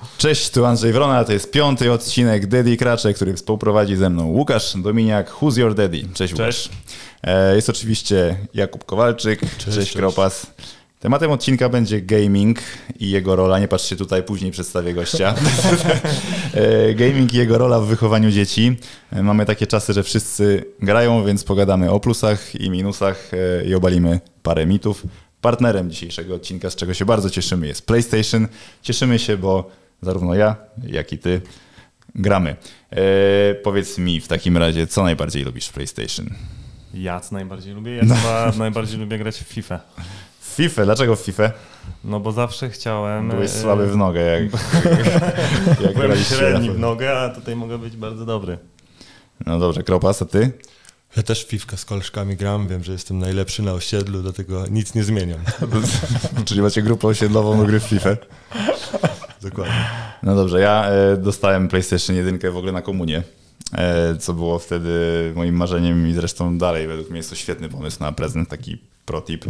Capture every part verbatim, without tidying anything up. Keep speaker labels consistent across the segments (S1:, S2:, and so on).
S1: Cześć, tu Andrzej Wrona, to jest piąty odcinek Daddy Kracze, który współprowadzi ze mną Łukasz Dominiak, Who's Your Daddy? Cześć,
S2: Cześć.
S1: Łukasz. Jest oczywiście Jakub Kowalczyk, cześć, cześć, cześć Kropas. Tematem odcinka będzie gaming i jego rola, nie patrzcie tutaj, później przedstawię gościa. Gaming i jego rola w wychowaniu dzieci. Mamy takie czasy, że wszyscy grają, więc pogadamy o plusach i minusach i obalimy parę mitów. Partnerem dzisiejszego odcinka, z czego się bardzo cieszymy, jest PlayStation. Cieszymy się, bo zarówno ja, jak i ty gramy. Eee, powiedz mi w takim razie, co najbardziej lubisz w PlayStation?
S2: Ja co najbardziej lubię? Ja no. chyba najbardziej lubię grać w FIFA.
S1: W FIFA? Dlaczego w FIFA?
S2: No bo zawsze chciałem...
S1: Byłeś słaby w nogę, jak, jak
S2: Byłem średni w nogę, a tutaj mogę być bardzo dobry.
S1: No dobrze, Kropas, a ty?
S3: Ja też w piwkę z koleżkami gram, wiem, że jestem najlepszy na osiedlu, dlatego nic nie zmieniam.
S1: Czyli macie grupę osiedlową do gry w FIFA?
S3: Dokładnie.
S1: No dobrze, ja e, dostałem PlayStation jeden w ogóle na komunię, e, co było wtedy moim marzeniem i zresztą dalej według mnie jest to świetny pomysł na prezent, taki pro tip.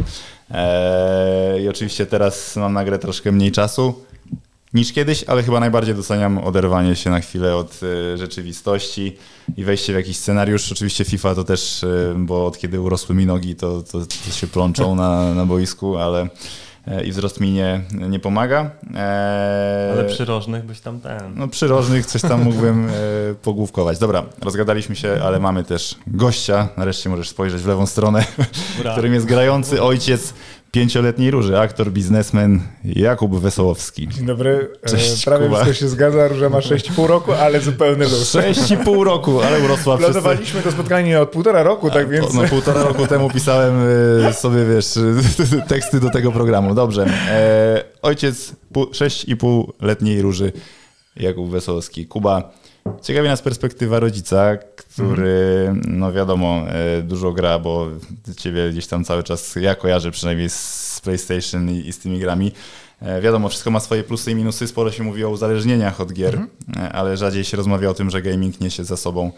S1: E, I oczywiście teraz mam na grę troszkę mniej czasu niż kiedyś, ale chyba najbardziej doceniam oderwanie się na chwilę od y, rzeczywistości i wejście w jakiś scenariusz. Oczywiście FIFA to też, y, bo od kiedy urosły mi nogi, to, to, to się plączą na, na boisku, ale y, i wzrost mi nie, nie pomaga.
S2: E... Ale przy rożnych byś tam ten...
S1: No przy rożnych coś tam mógłbym y, pogłówkować. Dobra, rozgadaliśmy się, ale mamy też gościa. Nareszcie możesz spojrzeć w lewą stronę, którym jest grający ojciec pięcioletniej Róży, aktor, biznesmen Jakub Wesołowski.
S4: Dzień dobry.
S1: Cześć,
S4: Prawie
S1: Kuba.
S4: wszystko się zgadza, Róża ma sześć i pół roku, ale zupełnie luz.
S1: sześć i pół roku, ale urosła przez...
S4: Planowaliśmy to spotkanie od półtora roku, tak więc...
S1: No półtora roku temu pisałem sobie, wiesz, teksty do tego programu. Dobrze. E, ojciec sześć i pół letniej Róży, Jakub Wesołowski. Kuba, ciekawi nas perspektywa rodzica, który, no wiadomo, dużo gra, bo ciebie gdzieś tam cały czas ja kojarzę przynajmniej z PlayStation i, i z tymi grami. Wiadomo, wszystko ma swoje plusy i minusy, sporo się mówi o uzależnieniach od gier, mhm. ale rzadziej się rozmawia o tym, że gaming niesie za sobą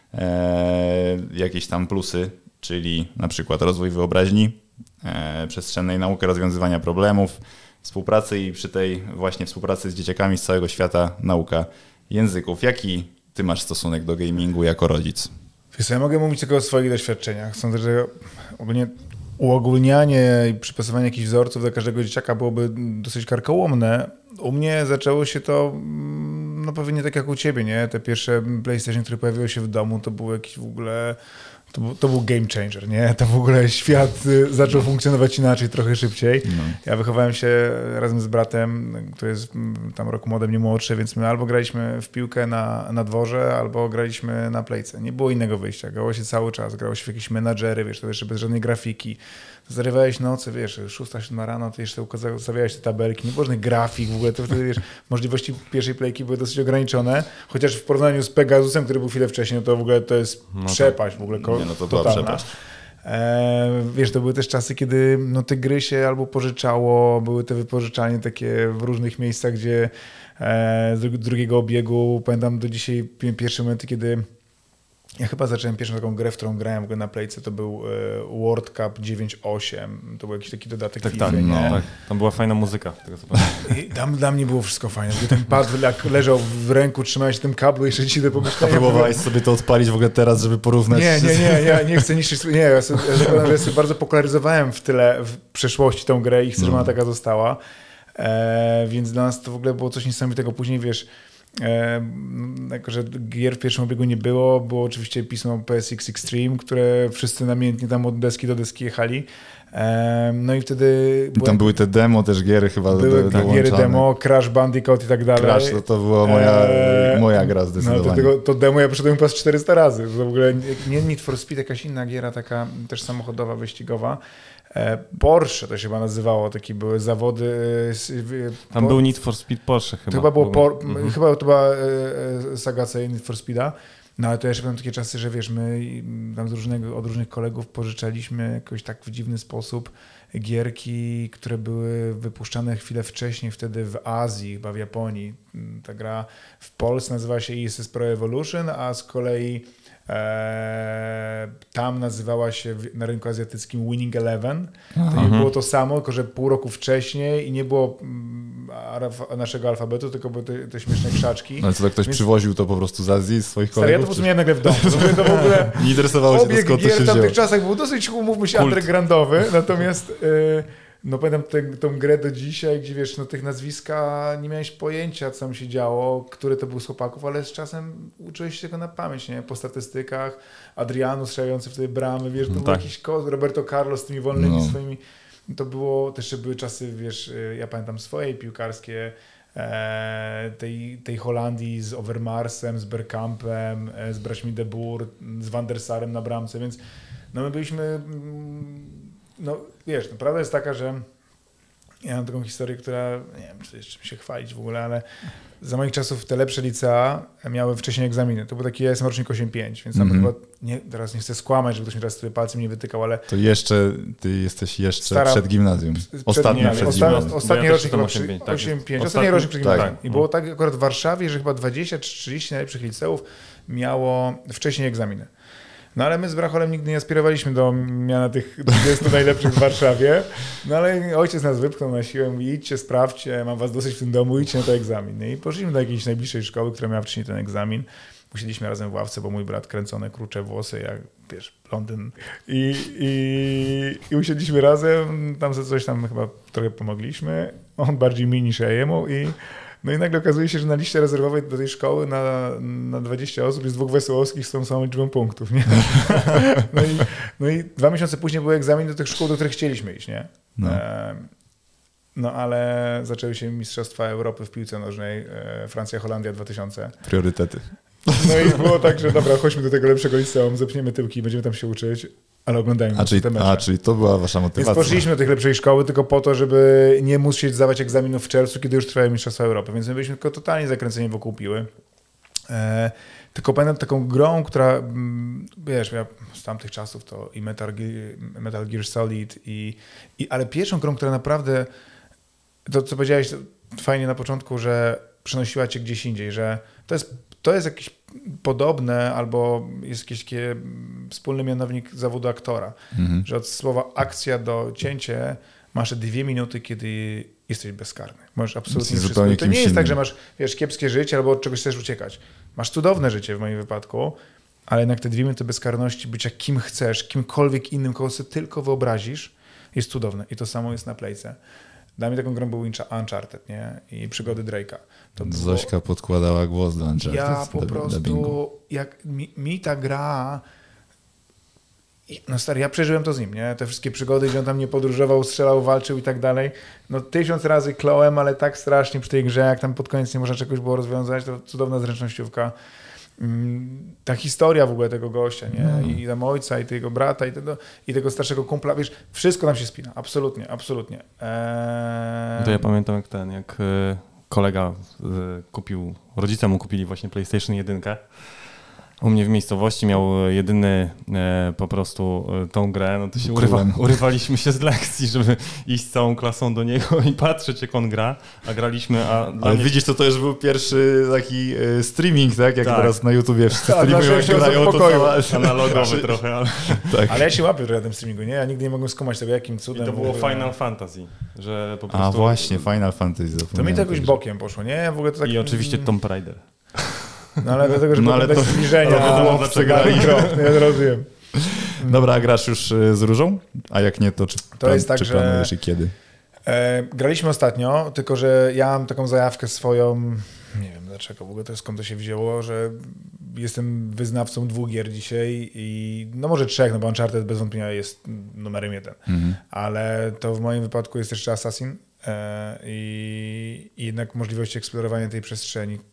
S1: e, jakieś tam plusy, czyli na przykład rozwój wyobraźni, e, przestrzennej nauki, rozwiązywania problemów, współpracy i przy tej właśnie współpracy z dzieciakami z całego świata nauka języków. Jaki ty masz stosunek do gamingu jako rodzic?
S4: Wiesz, ja mogę mówić tylko o swoich doświadczeniach. Sądzę, że ogólnie uogólnianie i przypasowanie jakichś wzorców do każdego dzieciaka byłoby dosyć karkołomne. U mnie zaczęło się to, no pewnie tak jak u ciebie, nie? Te pierwsze PlayStation, które pojawiły się w domu, to był jakiś w ogóle... To był, to był game changer, nie? To w ogóle świat zaczął funkcjonować inaczej, trochę szybciej. No. Ja wychowałem się razem z bratem, który jest tam rok ode mnie młodszy, więc my albo graliśmy w piłkę na, na dworze, albo graliśmy na playce. Nie było innego wyjścia. Grało się cały czas, grało się w jakieś menadżery, wiesz, to jeszcze bez żadnej grafiki. Zarywałeś nocy, wiesz, szósta, siódma rano, to jeszcze ustawiałeś te tabelki, nie było żadnych grafik, w ogóle to wtedy, wiesz, możliwości pierwszej playki były dosyć ograniczone, chociaż w porównaniu z Pegasusem, który był chwilę wcześniej, no to w ogóle to jest no przepaść, w ogóle ko- nie, no to totalna. Była przepaść. E, wiesz, to były też czasy, kiedy no, te gry się albo pożyczało, były te wypożyczalnie takie w różnych miejscach, gdzie e, z drugiego obiegu, pamiętam do dzisiaj pierwsze momenty, kiedy ja chyba zacząłem pierwszą taką grę, w którą grałem na playce, to był World Cup dziewięć osiem. To był jakiś taki dodatek
S2: tak,
S4: FIFA,
S2: tak,
S4: nie?
S2: No, tak. Tam była fajna muzyka. Tego co
S4: I tam dla mnie było wszystko fajne. Ten pad jak leżał w ręku, trzymałeś tym kablu i jeszcze ci do pomieszczenia.
S1: Próbowałeś sobie to odpalić w ogóle teraz, żeby porównać?
S4: Nie, nie, nie, ja nie chcę niszczyć. Nie, ja sobie, ja zakładam, że ja sobie bardzo popularyzowałem w tyle w przeszłości tą grę i chcę, żeby ona taka została. E, więc dla nas to w ogóle było coś niesamowitego. Później, wiesz, E, jako że gier w pierwszym obiegu nie było, było oczywiście pismo P S X Extreme, które wszyscy namiętnie tam od deski do deski jechali. E, no i wtedy...
S1: I tam były te demo też giery chyba
S4: były
S1: do,
S4: giery demo, Crash Bandicoot i tak dalej.
S1: Crash to, to była moja, e, moja gra zdecydowanie.
S4: No to, tego, to demo ja przeszedłem pas czterysta razy. To w ogóle nie Need for Speed, jakaś inna giera taka też samochodowa, wyścigowa. Porsche to się chyba nazywało, takie były zawody.
S2: Tam po... był Need for Speed Porsche chyba.
S4: To chyba było, por... mhm. chyba to była saga C Need for Speeda. No ale to jeszcze były takie czasy, że wiesz, my tam z różnego, od różnych kolegów pożyczaliśmy jakoś tak w dziwny sposób gierki, które były wypuszczane chwilę wcześniej, wtedy w Azji, chyba w Japonii. Ta gra w Polsce nazywa się E S S Pro Evolution, a z kolei e, tam nazywała się na rynku azjatyckim Winning Eleven. To nie było to samo, tylko że pół roku wcześniej i nie było naszego alfabetu, tylko były te, te śmieszne krzaczki.
S1: Ale co, to ktoś Więc... przywoził to po prostu z Azji, z swoich kolegów?
S4: Ja to po prostu miałem nagle w domu. To w ogóle
S1: nie interesowało się to, skąd to się
S4: gier w tamtych
S1: wzięło.
S4: czasach był dosyć, umówmy się, Kult. undergroundowy, natomiast yy, no pamiętam tę, tą grę do dzisiaj, gdzie wiesz, no tych nazwiska nie miałeś pojęcia, co tam się działo, który to był z chłopaków, ale z czasem uczyłeś się tego na pamięć, nie? Po statystykach, Adriano strzelający wtedy bramy, wiesz, to no był tak. jakiś kod, Roberto Carlos z tymi wolnymi no. swoimi, to było, też były czasy, wiesz, ja pamiętam swoje piłkarskie, e, tej, tej Holandii z Overmarsem, z Bergkampem, e, z braćmi De Boer, z Van der Sarem na bramce, więc no my byliśmy, no wiesz, no, prawda jest taka, że ja mam taką historię, która, nie wiem, czy jeszcze się chwalić w ogóle, ale za moich czasów te lepsze licea miały wcześniej egzaminy. To był taki, ja jestem rocznik osiem pięć, więc tam mm-hmm. chyba, nie, teraz nie chcę skłamać, żeby ktoś mi teraz tutaj palcem nie wytykał, ale...
S1: To jeszcze, ty jesteś jeszcze Stara, przed gimnazjum. Ostatni przed,
S4: przed
S1: gimnazjum.
S4: Ostatni
S2: ja
S4: rocznik chyba
S2: osiem pięć. Tak,
S4: osiem pięć. Ostatni rocznik przed
S1: tak.
S4: gimnazjum. I było tak akurat w Warszawie, że chyba dwadzieścia czy trzydzieści najlepszych liceów miało wcześniej egzaminy. No ale my z Bracholem nigdy nie aspirowaliśmy do miana tych dwudziestu najlepszych w Warszawie. No ale ojciec nas wypchnął na siłę, mówi idźcie, sprawdźcie, mam was dosyć w tym domu, idźcie na ten egzamin. No i poszliśmy do jakiejś najbliższej szkoły, która miała wcześniej ten egzamin. Usiedliśmy razem w ławce, bo mój brat kręcone krucze włosy, jak wiesz, Londyn. I, i, i usiedliśmy razem, tam sobie coś tam chyba trochę pomogliśmy. On bardziej mi niż ja jemu i no i nagle okazuje się, że na liście rezerwowej do tej szkoły na, na dwadzieścia osób jest dwóch Wesołowskich z tą samą liczbą punktów, nie? No i, no i dwa miesiące później był egzamin do tych szkół, do których chcieliśmy iść, nie? No, e, no ale zaczęły się Mistrzostwa Europy w piłce nożnej, e, Francja, Holandia dwa tysiące.
S1: Priorytety.
S4: No i było tak, że dobra, chodźmy do tego lepszego liceum, zepniemy tyłki, będziemy tam się uczyć. Ale oglądajmy
S1: a czyli,
S4: te mecze.
S1: A, czyli to była wasza motywacja.
S4: Więc poszliśmy do tej lepszej szkoły tylko po to, żeby nie musieć zdawać egzaminów w czerwcu, kiedy już trwały Mistrzostwa Europy. Więc my byliśmy tylko totalnie zakręceni wokół piły. E, tylko pamiętam taką grą, która, wiesz, ja z tamtych czasów to i Metal Gear, Metal Gear Solid, i, i, ale pierwszą grą, która naprawdę, to co powiedziałeś fajnie na początku, że przenosiła cię gdzieś indziej, że to jest, to jest jakieś podobne albo jest jakiś taki wspólny mianownik zawodu aktora, mhm. że od słowa akcja do cięcie masz dwie minuty, kiedy jesteś bezkarny. Możesz absolutnie wszystko. I to nie jest innym. Tak, że masz wiesz, kiepskie życie albo od czegoś chcesz uciekać. Masz cudowne życie w moim wypadku, ale jednak te dwie minuty bezkarności, bycia kim chcesz, kimkolwiek innym, kogo sobie tylko wyobrazisz, jest cudowne. I to samo jest na Playce. Dla mnie taką grą był Uncharted, nie? I przygody Drake'a. To
S1: Zośka było... podkładała głos do Uncharted.
S4: Ja po prostu, jak mi, mi ta gra... No stary, ja przeżyłem to z nim, nie? Te wszystkie przygody, gdzie on tam nie podróżował, strzelał, walczył i tak dalej. No tysiąc razy klołem, ale tak strasznie przy tej grze, jak tam pod koniec nie można czegoś było rozwiązać, to cudowna zręcznościówka. Ta historia w ogóle tego gościa, nie? No. I tam ojca, i tego brata, i tego, i tego starszego kumpla, wiesz, wszystko nam się spina, absolutnie, absolutnie. Eee...
S2: To ja pamiętam jak ten, jak kolega kupił, rodzice mu kupili właśnie PlayStation jeden. U mnie w miejscowości miał jedyny e, po prostu e, tą grę, no to się urywa, urywaliśmy się z lekcji, żeby iść całą klasą do niego i patrzeć, jak on gra, a graliśmy... A
S1: Ale mnie... widzisz, to to już był pierwszy taki e, streaming, tak? Jak tak. Teraz na YouTubie wszyscy streamują, jak grają, to cała...
S2: Analogowy trochę, ale...
S1: tak.
S4: Ale ja się łapię trochę na tym streamingu, nie? Ja nigdy nie mogłem skumać tego, jakim cudem...
S2: I to było
S4: ogóle...
S2: Final Fantasy, że po prostu...
S1: A właśnie, Final Fantasy.
S4: To mi to jakoś bokiem poszło, nie? W ogóle to tak...
S2: I oczywiście Tomb Raider.
S4: No ale dlatego, że
S1: no, ale
S4: bez
S1: to,
S4: zbliżenia,
S1: to przegrali.
S4: Ja rozumiem.
S1: Dobra, a grasz już z Różą? A jak nie, to czy,
S4: to
S1: plan,
S4: jest tak,
S1: czy
S4: że,
S1: planujesz i kiedy?
S4: E, graliśmy ostatnio, tylko że ja mam taką zajawkę swoją, nie wiem dlaczego, w ogóle to skąd to się wzięło, że jestem wyznawcą dwóch gier dzisiaj i no może trzech, no bo Uncharted bez wątpienia jest numerem jeden, mhm. ale to w moim wypadku jest jeszcze Assassin e, i, i jednak możliwość eksplorowania tej przestrzeni,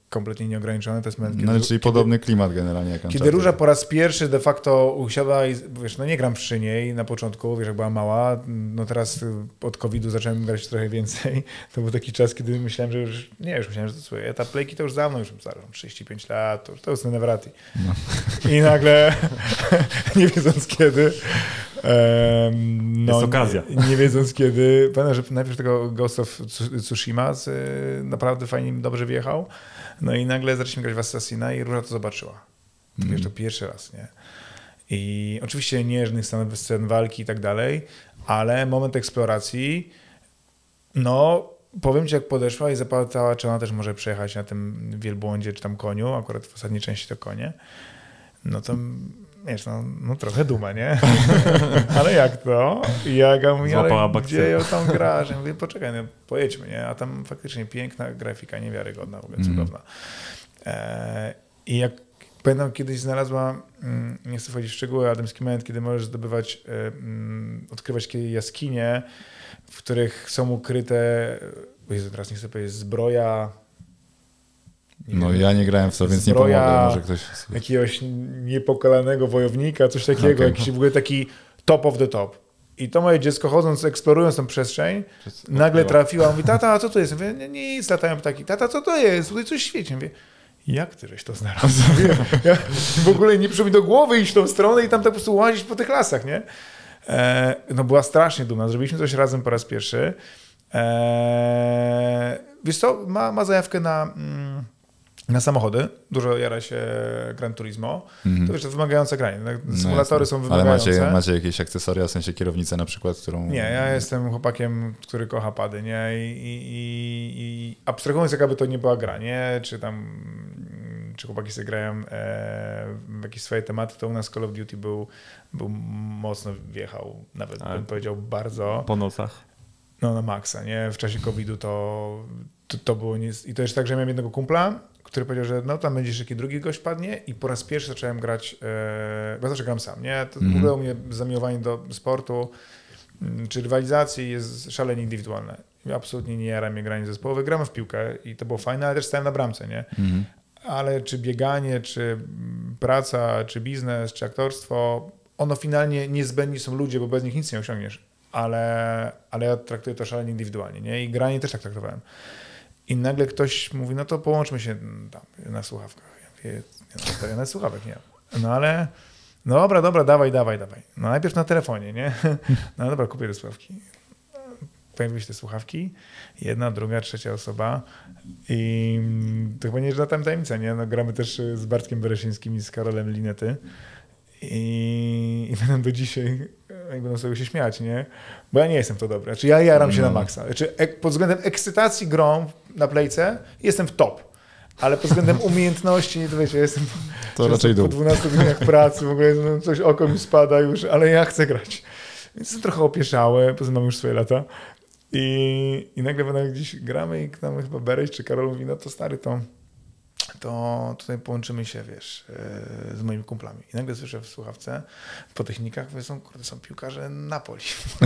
S4: kompletnie nieograniczony. To jest moment,
S1: No,
S4: kiedy,
S1: czyli podobny klimat generalnie jak
S4: kiedy
S1: Uncharted.
S4: Róża po raz pierwszy de facto usiadła i wiesz, no nie gram przy niej na początku, wiesz, jak była mała, no teraz od kowida zacząłem grać trochę więcej. To był taki czas, kiedy myślałem, że już, nie, już myślałem, że to słuchaj, etap playki to już za mną, już mam trzydzieści pięć lat, to już to jest Nevraty. No. I nagle, nie wiedząc kiedy, Um, no,
S2: jest okazja.
S4: Nie, nie wiedząc kiedy, pamiętam, że najpierw tego Ghost of Tsushima z, naprawdę fajnie, dobrze wjechał, no i nagle zaczęliśmy grać w Assassina i Róża to zobaczyła. Mm. Wiesz, to pierwszy raz, nie? I oczywiście nie żadnych scen, scen walki i tak dalej, ale moment eksploracji, no powiem ci, jak podeszła i zapytała, czy ona też może przejechać na tym wielbłądzie, czy tam koniu, akurat w ostatniej części to konie, no to wiesz, no, no trochę duma, nie? Ale jak to? I ja mówię, ale gdzie ją tam grasz? Ja mówię, poczekaj, no, pojedźmy, nie? A tam faktycznie piękna grafika, niewiarygodna, w ogóle mm. cudowna. E, I jak pamiętam, kiedyś znalazła, mm, nie chcę wchodzić w szczegóły, ale taki moment, kiedy możesz zdobywać, mm, odkrywać takie jaskinie, w których są ukryte, Jezu, teraz nie chcę powiedzieć, zbroja.
S1: Nie no wiem, ja nie grałem w to, więc nie pomogę. Może ktoś...
S4: jakiegoś niepokalanego wojownika, coś takiego, okay. Jakiś w ogóle taki top of the top. I to moje dziecko chodząc, eksplorując tą przestrzeń, Przez... nagle trafiła, mówi, tata, a co to jest? Mówię, nie, nic, latają ptaki. Tata, co to jest? Tutaj coś świeci. Mówię, jak ty żeś to znalazł? Ja w ogóle nie przyszło mi do głowy iść w tą stronę i tam tak po prostu łazić po tych lasach, nie? E, no była strasznie dumna. Zrobiliśmy coś razem po raz pierwszy. E, wiesz co, ma, ma zajawkę na... Mm, na samochody, dużo jara się Gran Turismo, mm-hmm. to wiesz, to wymagające granie. Symulatory no są wymagające.
S1: Ale macie, macie jakieś akcesoria, w sensie kierownicę na przykład, którą...
S4: Nie, ja jestem chłopakiem, który kocha pady, nie? I, i, i abstrahując, jakaby to nie była gra, nie? Czy tam, czy chłopaki sobie grają e, w jakieś swoje tematy, to u nas Call of Duty był, był mocno wjechał, nawet Ale bym powiedział bardzo.
S2: Po nocach.
S4: No na maksa, nie? W czasie kowida to, to, to było nic. I to jest tak, że miałem jednego kumpla, który powiedział, że no tam będzie jeszcze drugi gość padnie i po raz pierwszy zacząłem grać, e, bo zawsze gram sam, nie? To mm-hmm. w ogóle u mnie zamiłowanie do sportu czy rywalizacji jest szalenie indywidualne. Absolutnie nie jara mnie granie zespołowe. Gramy w piłkę i to było fajne, ale też stałem na bramce, nie? Mm-hmm. Ale czy bieganie, czy praca, czy biznes, czy aktorstwo, ono finalnie niezbędni są ludzie, bo bez nich nic nie osiągniesz. Ale, ale ja traktuję to szalenie indywidualnie, nie? I granie też tak traktowałem. I nagle ktoś mówi, no to połączmy się tam na słuchawkach. Ja mówię, nie, no, na słuchawek nie. No ale, no dobra, dobra, dawaj, dawaj, dawaj. No najpierw na telefonie, nie? No dobra, kupię te słuchawki. Pojawiły się te słuchawki, jedna, druga, trzecia osoba i to chyba nie jest żadna tajemnica, nie? No, gramy też z Bartkiem Bereszyńskim i z Karolem Linety. I, i będę do dzisiaj, jak będą sobie się śmiać, nie? Bo ja nie jestem w to dobry. Znaczy ja jaram się no. na maksa. Znaczy, ek, pod względem ekscytacji grą na playce jestem w top. Ale pod względem umiejętności, to wiecie, jestem
S1: to raczej
S4: po dwunastu godzinach pracy, w ogóle no, coś oko mi spada już, ale ja chcę grać. Więc jestem trochę opieszały, poza mam już swoje lata. I, i nagle będę gdzieś gramy i tam chyba Bereś czy Karol mówi, no to stary, to to tutaj połączymy się, wiesz, z moimi kumplami. I nagle słyszę w słuchawce, po technikach, że są, kurde, są piłkarze Napoli.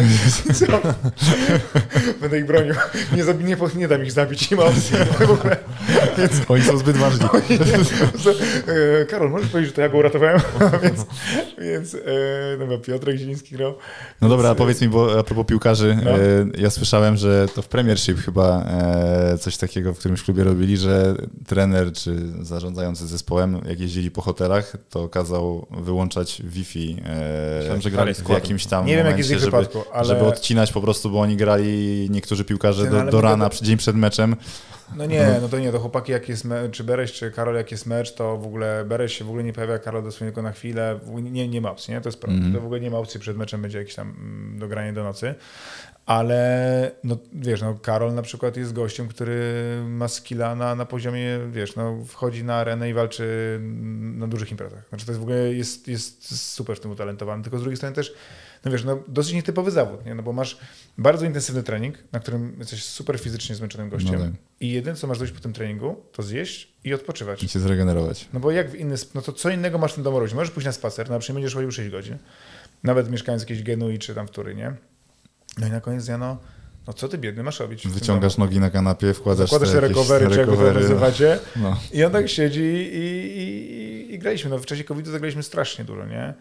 S4: Będę ich bronił. Nie, zabi- nie, nie dam ich zabić, nie ma opcji w ogóle.
S1: Więc, oni są zbyt ważni.
S4: Karol, możesz powiedzieć, że to ja go uratowałem? więc więc no, Piotrek Zieliński grał.
S1: No dobra, a powiedz mi, bo a propos piłkarzy, no. ja słyszałem, że to w Premiership chyba coś takiego w którymś klubie robili, że trener czy zarządzający zespołem, jak jeździli po hotelach, to kazał wyłączać Wi-Fi e, Myślałem, że grali w jakimś tam
S4: nie
S1: momencie,
S4: wiem, jak
S1: żeby,
S4: wypadku, ale...
S1: żeby odcinać po prostu, bo oni grali, niektórzy piłkarze, do, do rana, to... dzień przed meczem.
S4: No nie, no to nie, to chłopaki, jak jest me- czy Bereś, czy Karol, jak jest mecz, to w ogóle Bereś się w ogóle nie pojawia, Karol dosłownie tylko na chwilę, nie, nie ma opcji, nie? To jest prawda, mm-hmm. to w ogóle nie ma opcji, przed meczem będzie jakieś tam dogranie do nocy, ale no wiesz, no Karol na przykład jest gościem, który ma skilla na, na poziomie, wiesz, no wchodzi na arenę i walczy na dużych imprezach, znaczy to jest w ogóle, jest, jest super w tym utalentowany, tylko z drugiej strony też no wiesz, no dosyć nietypowy zawód, nie? No bo masz bardzo intensywny trening, na którym jesteś super fizycznie zmęczonym gościem no tak. i jedyne, co masz zrobić po tym treningu, to zjeść i odpoczywać.
S1: I się zregenerować.
S4: No bo jak w inny, no to co innego masz w tym domu robić? Możesz pójść na spacer, na przykład będziesz chodził sześć godzin, nawet mieszkając w jakiejś Genui czy tam w Turynie. No i na koniec dnia, no no co ty biedny masz robić?
S1: Wyciągasz nogi na kanapie, wkładasz
S4: Zakładasz te
S1: jakieś
S4: recovery, czy jak wy to
S1: recovery,
S4: nazywacie.
S1: no.
S4: I on tak siedzi i, i, i, i graliśmy. No, w czasie kowida zagraliśmy strasznie dużo, nie?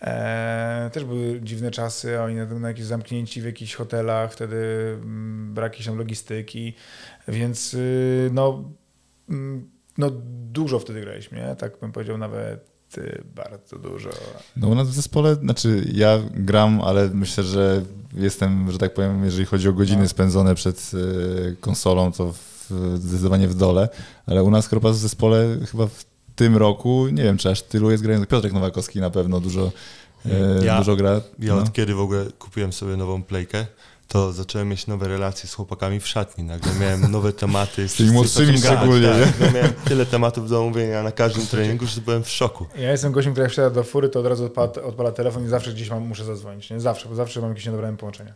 S4: E, też były dziwne czasy, oni na, na jakieś zamknięci w jakichś hotelach, wtedy m, brak jakiejś tam logistyki, więc y, no, m, no dużo wtedy graliśmy, nie? Tak bym powiedział nawet y, bardzo dużo.
S1: No u nas w zespole, znaczy ja gram, ale myślę, że jestem, że tak powiem, jeżeli chodzi o godziny
S4: no.
S1: spędzone przed y, konsolą, to w, zdecydowanie w dole, ale u nas Kropas w zespole chyba w tym roku, nie wiem czy aż tylu jest grających, Piotrek Nowakowski na pewno dużo, y,
S3: ja,
S1: dużo gra.
S3: Ja
S1: no.
S3: od kiedy w ogóle kupiłem sobie nową playkę, to zacząłem mieć nowe relacje z chłopakami w szatni. Nagle miałem nowe tematy.
S1: Z tymi młodszymi szczególnie,
S3: tak, no miałem tyle tematów do omówienia na każdym treningu, że byłem w szoku.
S4: Ja jestem gościem, który jak wsiada do fury, to od razu odpala, odpala telefon i zawsze gdzieś mam, muszę zadzwonić. Nie? Zawsze, bo zawsze mam jakieś niedobrane połączenia.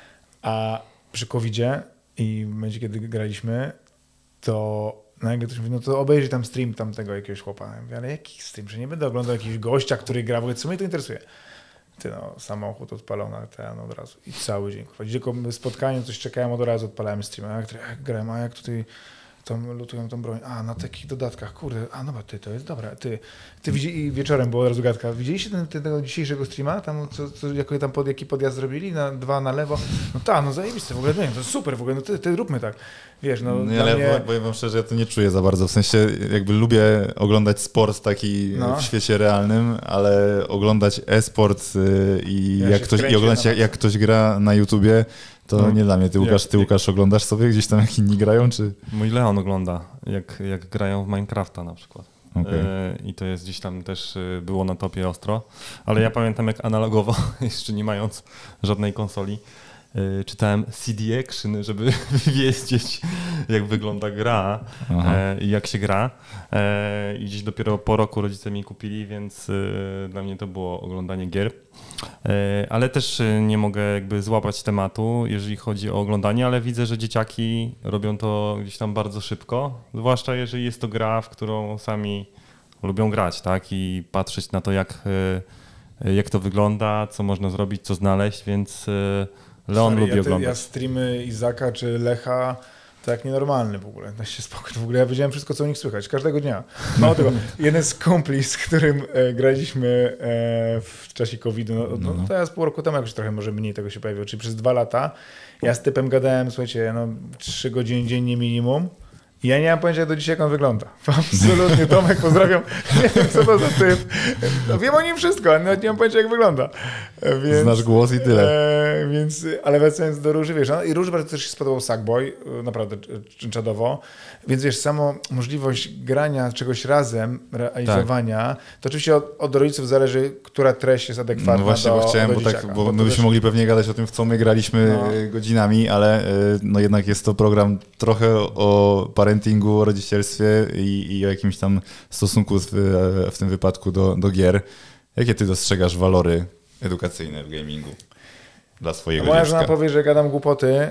S4: A przy kowidzie i w momencie, kiedy graliśmy, to nagle ktoś mówi, no to obejrzyj tam stream tamtego jakiegoś chłopa. Ja mówię, ale jaki stream? Że nie będę oglądał jakiegoś gościa, który gra, w ogóle co mnie to interesuje? Ty no, samochód odpalał na ten od razu i cały dzień. Gdzieś tylko spotkanie, coś czekałem, od razu odpalałem streama. A jak, jak grałem, a jak tutaj tą, lutują tą broń? A, na takich dodatkach, kurde, a no bo ty, to jest dobra. Ty, ty widzi, i wieczorem było od razu gadka. Widzieliście ten, ten, tego dzisiejszego streama? Tam, co, co, jako tam pod, jaki podjazd zrobili? Na dwa na lewo? No tak, no zajebiste, w ogóle, nie, to jest super, w ogóle, no ty, ty róbmy tak. Wiesz, no
S1: Nie,
S4: dla
S1: ale
S4: mnie...
S1: ja powiem wam szczerze, ja to nie czuję za bardzo. W sensie jakby lubię oglądać sport taki
S4: No.
S1: w świecie realnym, ale oglądać e-sport y, i,
S4: Ja
S1: jak
S4: się
S1: ktoś, i
S4: wkręciłem
S1: oglądać
S4: na
S1: jak, jak ktoś gra na YouTubie, to
S2: No.
S1: nie dla mnie. Ty Łukasz,
S2: Jak-
S1: ty Łukasz oglądasz sobie gdzieś tam jak inni grają, czy?
S2: Mój Leon ogląda, jak, jak grają w Minecrafta na przykład.
S1: Okej.
S2: E, I to jest gdzieś tam też e, było na topie ostro. Ale ja pamiętam jak analogowo, jeszcze nie mając żadnej konsoli, e, czytałem C D Action, żeby wiedzieć jak wygląda gra
S1: Aha.
S2: e, i jak się gra. E, I gdzieś dopiero po roku rodzice mi kupili, więc e, dla mnie to było oglądanie gier. E, Ale też e, nie mogę jakby złapać tematu, jeżeli chodzi o oglądanie, ale widzę, że dzieciaki robią to gdzieś tam bardzo szybko, zwłaszcza jeżeli jest to gra, w którą sami lubią grać, tak? I patrzeć na to, jak, e, jak to wygląda, co można zrobić, co znaleźć, więc e, Leon
S4: Stary,
S2: lubi
S4: ja, te,
S2: oglądać.
S4: ja streamy Izaka czy Lecha to jak nienormalny w ogóle. Da się spokojnie. W ogóle ja wiedziałem wszystko, co u nich słychać. Każdego dnia. Mało tego, jeden z kumpli, z którym e, graliśmy e, w czasie kowida, no, no, no teraz pół roku temu jakoś trochę może mniej tego się pojawiło, czyli przez dwa lata ja z typem gadałem, słuchajcie, no trzy godziny dziennie minimum. I ja nie mam pojęcia do dzisiaj, jak on wygląda. Absolutnie, Tomek, pozdrawiam. Nie wiem, co to za typ. No, wiem o nim wszystko, ale nawet nie mam pojęcia, jak wygląda. Więc,
S1: Znasz głos i tyle.
S4: E, więc, ale wracając do Róży, wiesz, no, i Róży bardzo też się spodobał Sackboy, naprawdę czadowo. Więc wiesz, samo możliwość grania czegoś razem, realizowania, tak. To oczywiście od, od rodziców zależy, która treść jest adekwatna
S1: No właśnie,
S4: do,
S1: bo chciałem,
S4: do
S1: bo, tak,
S4: dzieciaka,
S1: bo
S4: bo
S1: my
S4: to
S1: byśmy
S4: też...
S1: mogli pewnie gadać o tym, w co my graliśmy
S4: No.
S1: godzinami, ale y, no jednak jest to program trochę o parentingu, o rodzicielstwie i, i o jakimś tam stosunku w, w tym wypadku do, do gier. Jakie ty dostrzegasz walory edukacyjne w gamingu dla swojego
S4: Moja
S1: dziecka?
S4: żona powie, że gadam głupoty,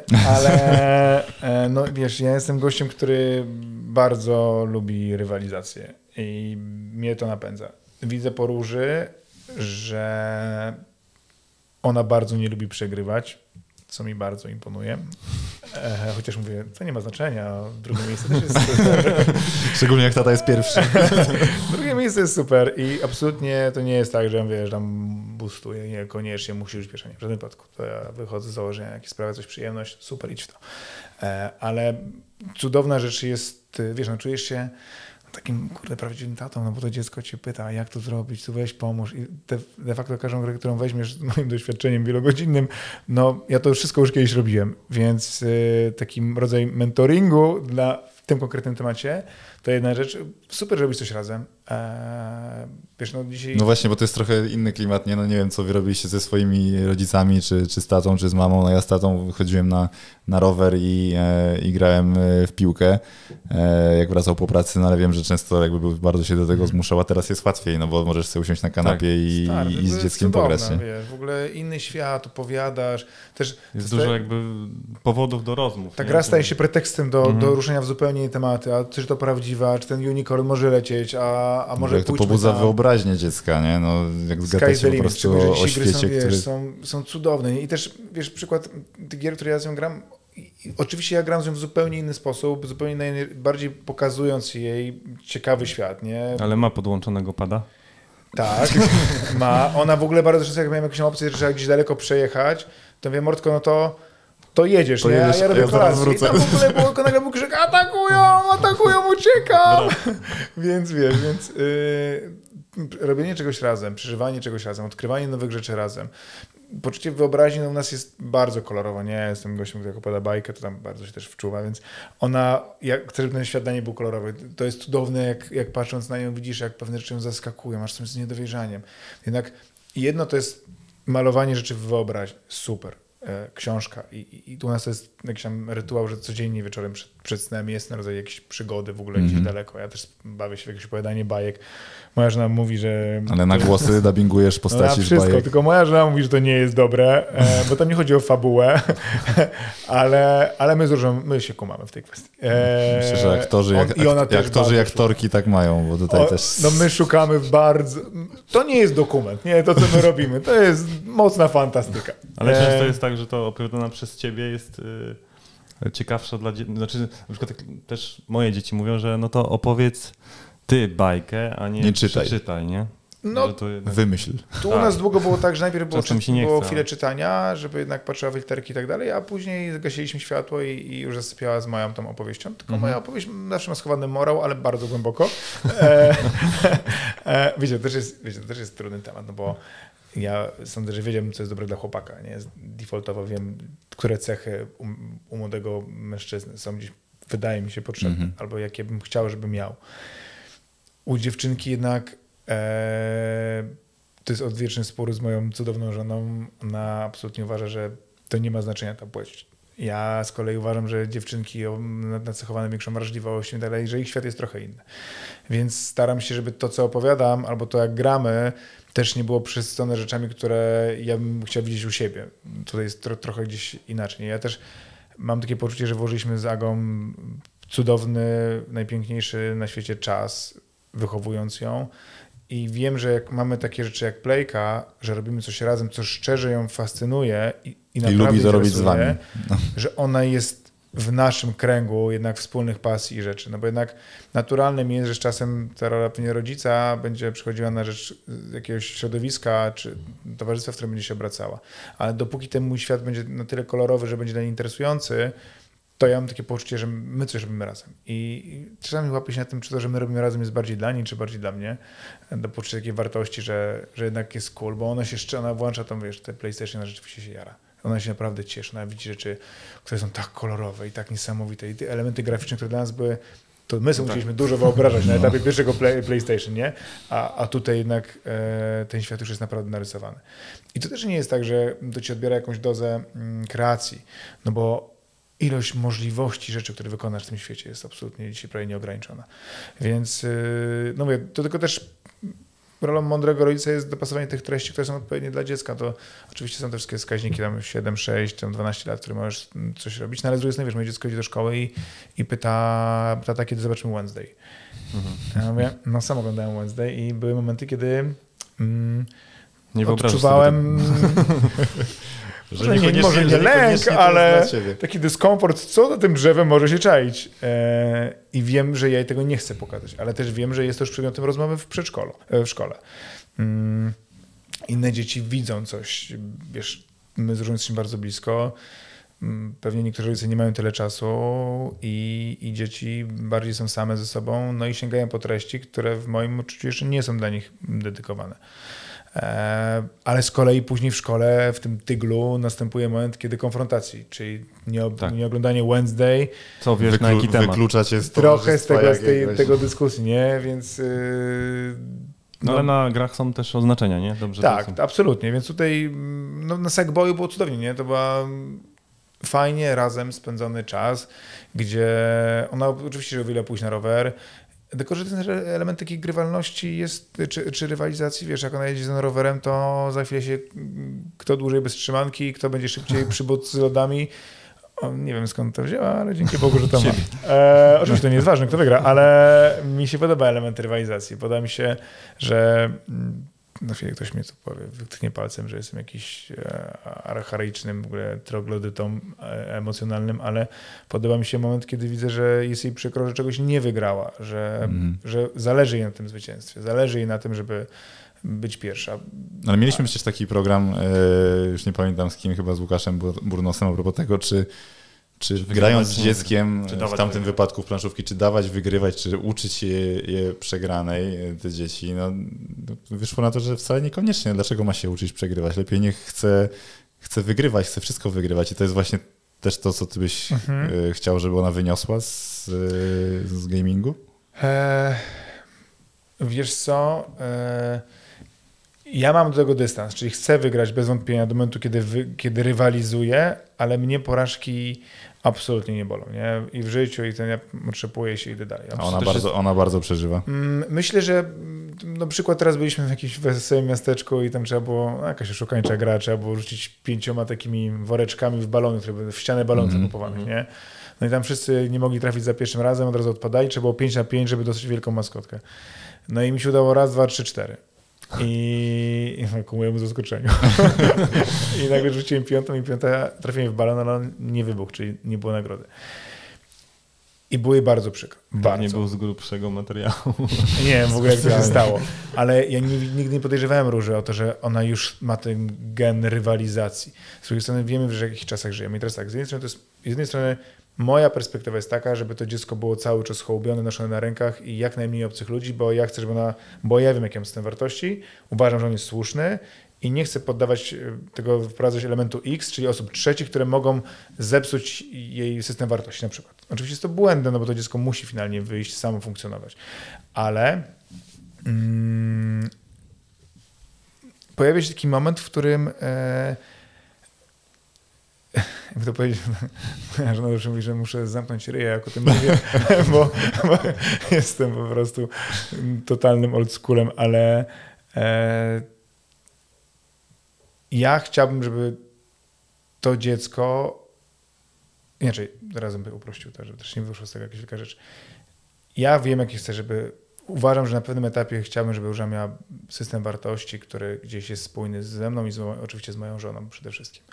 S4: ale e, no wiesz, ja jestem gościem, który bardzo lubi rywalizację i mnie to napędza. Widzę po Róży, że ona bardzo nie lubi przegrywać, co mi bardzo imponuje. E, chociaż mówię, to nie ma znaczenia, drugie miejsce też jest super.
S1: Szczególnie jak tata jest pierwszy.
S4: Drugie miejsce jest super i absolutnie to nie jest tak, że wiesz, tam boostuję, nie, koniecznie musisz być pierwszy, nie, w żadnym wypadku. To ja wychodzę z założenia, jak sprawia coś przyjemność, super, idź w to. E, ale cudowna rzecz jest, wiesz, no czujesz się takim, kurde, prawdziwym tatą, no bo to dziecko cię pyta, jak to zrobić, tu weź pomóż i de, de facto każdą grę, którą weźmiesz z moim doświadczeniem wielogodzinnym, no ja to wszystko już kiedyś robiłem, więc y, takim rodzaj mentoringu dla, w tym konkretnym temacie to jedna rzecz, super robić coś razem. Eee, wiesz, no dzisiaj...
S1: No właśnie, bo to jest trochę inny klimat, nie? No nie wiem, co wy robiliście ze swoimi rodzicami, czy, czy z tatą, czy z mamą. No ja z tatą chodziłem na, na rower i, e, i grałem w piłkę, e, jak wracał po pracy, no ale wiem, że często jakby był, bardzo się do tego zmuszał, a teraz jest łatwiej, no bo możesz sobie usiąść na kanapie
S2: Tak.
S1: i,
S4: Stary,
S1: i
S4: to
S1: z
S4: jest
S1: dzieckiem
S4: cudowne,
S1: pograć. Nie?
S4: Wiesz, w ogóle inny świat, opowiadasz. Też,
S2: Jest
S4: to
S2: dużo
S4: sta-
S2: jakby powodów do rozmów.
S4: Ta
S2: nie?
S4: gra staje się pretekstem do,
S2: Mhm.
S4: do ruszenia w zupełnie inne tematy, a czy to prawdziwa, czy ten unicorn może lecieć, a, a może
S1: Jak to
S4: pójdźmy
S1: pobudza
S4: tam.
S1: wyobraźnię dziecka, nie? No, jak
S4: Sky's
S1: zgadzacie
S4: the
S1: po
S4: limit,
S1: prostu
S4: szczególnie, że
S1: o, o
S4: dzisiaj gry są,
S1: świecie,
S4: wiesz,
S1: który...
S4: są, są cudowne. I też, wiesz, przykład tych gier, które ja z nią gram, i oczywiście ja gram z nią w zupełnie inny sposób, zupełnie inny, bardziej pokazując jej ciekawy świat, nie?
S2: Ale ma podłączonego pada?
S4: Tak, ma. Ona w ogóle bardzo często, jak miałem jakąś opcję, że trzeba gdzieś daleko przejechać, to mówię, Mordko, no to to jedziesz,
S1: to
S4: nie?
S1: jedziesz,
S4: A ja robię
S1: ja zaraz
S4: kolację. I tam w ogóle było, nagle był krzyk, atakują, atakują, uciekam! Więc wiesz, więc yy, robienie czegoś razem, przeżywanie czegoś razem, odkrywanie nowych rzeczy razem. Poczucie wyobraźni no, u nas jest bardzo kolorowe, nie? Jestem gościem, który opowiada bajkę, to tam bardzo się też wczuwa, więc ona, jak chce, żeby ten świat dla niej był kolorowy. To jest cudowne, jak, jak patrząc na nią widzisz, jak pewne rzeczy ją zaskakują, aż są z niedowierzaniem. Jednak jedno to jest malowanie rzeczy w wyobraźni, super. Książka I, i, i tu u nas to jest jakiś tam rytuał, że codziennie wieczorem przed, przed snem jest na rodzaj jakiejś przygody w ogóle mm-hmm. gdzieś daleko. Ja też bawię się w jakieś opowiadanie bajek. Moja żona mówi, że...
S1: Ale na głosy dubbingujesz postaci
S4: no,
S1: z
S4: wszystko,
S1: bajek.
S4: tylko moja żona mówi, że to nie jest dobre, e, bo tam nie chodzi o fabułę, ale, ale my z Różą, my się kumamy w tej kwestii. E,
S1: Myślę, że aktorzy,
S4: on,
S1: jak,
S4: i ona
S1: ak,
S4: też
S1: aktorzy i aktorki tak mają, bo tutaj
S4: o,
S1: też...
S4: No my szukamy bardzo... To nie jest dokument, nie? To, co my robimy, to jest mocna fantastyka.
S2: Ale
S4: e,
S2: często jest tak, że to opowiadane przez ciebie jest y, ciekawsza dla dzieci. Znaczy, na przykład tak, też moje dzieci mówią, że no to opowiedz ty bajkę, a nie,
S1: nie czytaj.
S2: przeczytaj, nie?
S4: No,
S2: to jednak...
S1: Wymyśl.
S4: Tu
S2: tak.
S4: u nas długo było tak, że najpierw było, czy, było
S2: chce,
S4: chwilę czytania, żeby jednak patrzyła w literki i tak dalej, a później zgasiliśmy światło i, i już zasypiała z moją tą opowieścią. Tylko mm-hmm. moja opowieść zawsze ma schowany morał, ale bardzo głęboko. E, e, wiecie, to też jest, wiecie, to też jest trudny temat, no bo ja sądzę, że wiedziałem, co jest dobre dla chłopaka. Nie? Defaultowo wiem, które cechy u, u młodego mężczyzny są gdzieś, wydaje mi się, potrzebne, mm-hmm. albo jakie bym chciał, żeby miał. U dziewczynki jednak e, to jest odwieczny spór z moją cudowną żoną. Ona absolutnie uważa, że to nie ma znaczenia ta płeć. Ja z kolei uważam, że dziewczynki nacechowane większą wrażliwością i tak dalej, że ich świat jest trochę inny. Więc staram się, żeby to, co opowiadam, albo to, jak gramy, też nie było przesycone rzeczami, które ja bym chciał widzieć u siebie. Tutaj jest tro, trochę gdzieś inaczej. Ja też mam takie poczucie, że włożyliśmy z Agą cudowny, najpiękniejszy na świecie czas, wychowując ją. I wiem, że jak mamy takie rzeczy jak Playka, że robimy coś razem, co szczerze ją fascynuje i, i naprawdę
S1: I lubi to robić z wami.
S4: No. Że ona jest w naszym kręgu jednak wspólnych pasji i rzeczy. No bo jednak naturalnym jest, że z czasem ta rola rodzica będzie przychodziła na rzecz jakiegoś środowiska czy towarzystwa, w którym będzie się obracała. Ale dopóki ten mój świat będzie na tyle kolorowy, że będzie dla niej interesujący, to ja mam takie poczucie, że my coś robimy razem. I czasami łapię się na tym, czy to, że my robimy razem, jest bardziej dla niej, czy bardziej dla mnie. Do poczucia takiej wartości, że, że jednak jest cool, bo ona się ona włącza tam, wiesz, te PlayStation, ona rzeczywiście się jara. Ona się naprawdę cieszy, ona widzi rzeczy, które są tak kolorowe i tak niesamowite. I te elementy graficzne, które dla nas były, to my sobie musieliśmy dużo wyobrażać na etapie pierwszego play, PlayStation, nie? A, a tutaj jednak e, ten świat już jest naprawdę narysowany. I to też nie jest tak, że to ci odbiera jakąś dozę mm, kreacji, no bo ilość możliwości rzeczy, które wykonasz w tym świecie jest absolutnie dzisiaj prawie nieograniczona. Więc yy, no mówię, to tylko też rolą mądrego rodzica jest dopasowanie tych treści, które są odpowiednie dla dziecka. To oczywiście są te wszystkie wskaźniki tam siedem, sześć, tam dwanaście lat, które możesz coś robić, no ale z drugiej strony, wiesz, moje dziecko idzie do szkoły i, i pyta, pyta, kiedy zobaczymy Wednesday. Mhm. Ja mówię, no sam oglądałem Wednesday i były momenty, kiedy mm,
S2: nie
S4: odczuwałem...
S1: Że
S4: może nie, może nie lęk, ale taki dyskomfort, co za tym drzewem może się czaić. E, I wiem, że ja jej tego nie chcę pokazać, ale też wiem, że jest to już przedmiotem rozmowy w przedszkolu, w szkole. Mm, inne dzieci widzą coś, wiesz, my z Różą jesteśmy bardzo blisko, pewnie niektórzy rodzice nie mają tyle czasu i, i dzieci bardziej są same ze sobą, no i sięgają po treści, które w moim odczuciu jeszcze nie są dla nich dedykowane. Ale z kolei później w szkole, w tym tyglu następuje moment, kiedy konfrontacji, czyli nie, tak. nie oglądanie Wednesday.
S2: Co wiesz, Wyklu- na jaki temat?
S1: Wykluczacie z
S4: trochę z tego, z tej, tego dyskusji, nie? Więc... Yy,
S2: no, no ale na grach są też oznaczenia, nie? Dobrze.
S4: Tak, absolutnie. Więc tutaj no, na Sackboyu było cudownie, nie? To była fajnie razem spędzony czas, gdzie ona oczywiście, że o wiele pójść na rower, tylko że ten element takiej grywalności jest, czy, czy rywalizacji, wiesz, jak ona jedzie za rowerem, to za chwilę się kto dłużej bez trzymanki, kto będzie szybciej przybód z lodami. O, nie wiem skąd to wzięła, ale dzięki Bogu, że to ma. E, oczywiście to nie jest ważne, kto wygra, ale mi się podoba element rywalizacji. Podoba mi się, że na chwilę ktoś mnie tu powie, wytknie palcem, że jestem jakiś archaicznym w ogóle troglodytą emocjonalnym, ale podoba mi się moment, kiedy widzę, że jest jej przykro, że czegoś nie wygrała, że, mm. że zależy jej na tym zwycięstwie, zależy jej na tym, żeby być pierwsza.
S1: Ale mieliśmy przecież taki program, już nie pamiętam z kim, chyba z Łukaszem Burnosem a propos tego, czy Czy grając z dzieckiem, czy w tamtym wygrywać. wypadku w planszówki, czy dawać, wygrywać, czy uczyć je, je przegranej, te dzieci, no wyszło na to, że wcale niekoniecznie. Dlaczego ma się uczyć przegrywać? Lepiej niech chce, chce wygrywać, chce wszystko wygrywać i to jest właśnie też to, co ty byś mhm. chciał, żeby ona wyniosła z, z gamingu?
S4: E, wiesz co... E... Ja mam do tego dystans, czyli chcę wygrać bez wątpienia do momentu, kiedy, wy, kiedy rywalizuję, ale mnie porażki absolutnie nie bolą. Nie? I w życiu, i ten ja otrzepuję się i idę dalej.
S1: A ona bardzo, jest... ona bardzo przeżywa.
S4: Myślę, że na przykład teraz byliśmy w jakimś wesołym miasteczku i tam trzeba było, no, jakaś oszukańcza gra, trzeba było rzucić pięcioma takimi woreczkami w balony, które były w ścianę balonów mm-hmm. zakupowanych, nie? No i tam wszyscy nie mogli trafić za pierwszym razem, od razu odpadali, trzeba było pięć na pięć, żeby dostać wielką maskotkę. No i mi się udało raz, dwa, trzy, cztery. I ku mojemu zaskoczeniu. I nagle rzuciłem piątą i piąta trafiłem w balon, ale on nie wybuchł, czyli nie było nagrody. I było jej bardzo przykro. Bardzo.
S2: Nie był z grubszego materiału.
S4: Nie wiem w ogóle jak to się stało. Ale ja nigdy nie podejrzewałem Róży o to, że ona już ma ten gen rywalizacji. Z drugiej strony wiemy, że w jakich czasach żyjemy. I teraz tak, z jednej strony, to jest, z jednej strony moja perspektywa jest taka, żeby to dziecko było cały czas hołubione, noszone na rękach i jak najmniej obcych ludzi, bo ja chcę, żeby ona, bo ja wiem, jaki mam system wartości, uważam, że on jest słuszny i nie chcę poddawać tego, wprowadzać elementu X, czyli osób trzecich, które mogą zepsuć jej system wartości na przykład. Oczywiście jest to błędne, no bo to dziecko musi finalnie wyjść, samo funkcjonować, ale mm, pojawia się taki moment, w którym e, jakby to powiedzieć, moja żona już mówi, że muszę zamknąć ryję, jak o tym mówię, bo, bo jestem po prostu totalnym oldschoolem, ale e, ja chciałbym, żeby to dziecko, inaczej, razem by uprościł to, żeby też nie wyszło z tego jakaś wielka rzecz. Ja wiem, jaki chcę, żeby uważam, że na pewnym etapie chciałbym, żeby Róża miała system wartości, który gdzieś jest spójny ze mną i z, oczywiście z moją żoną przede wszystkim.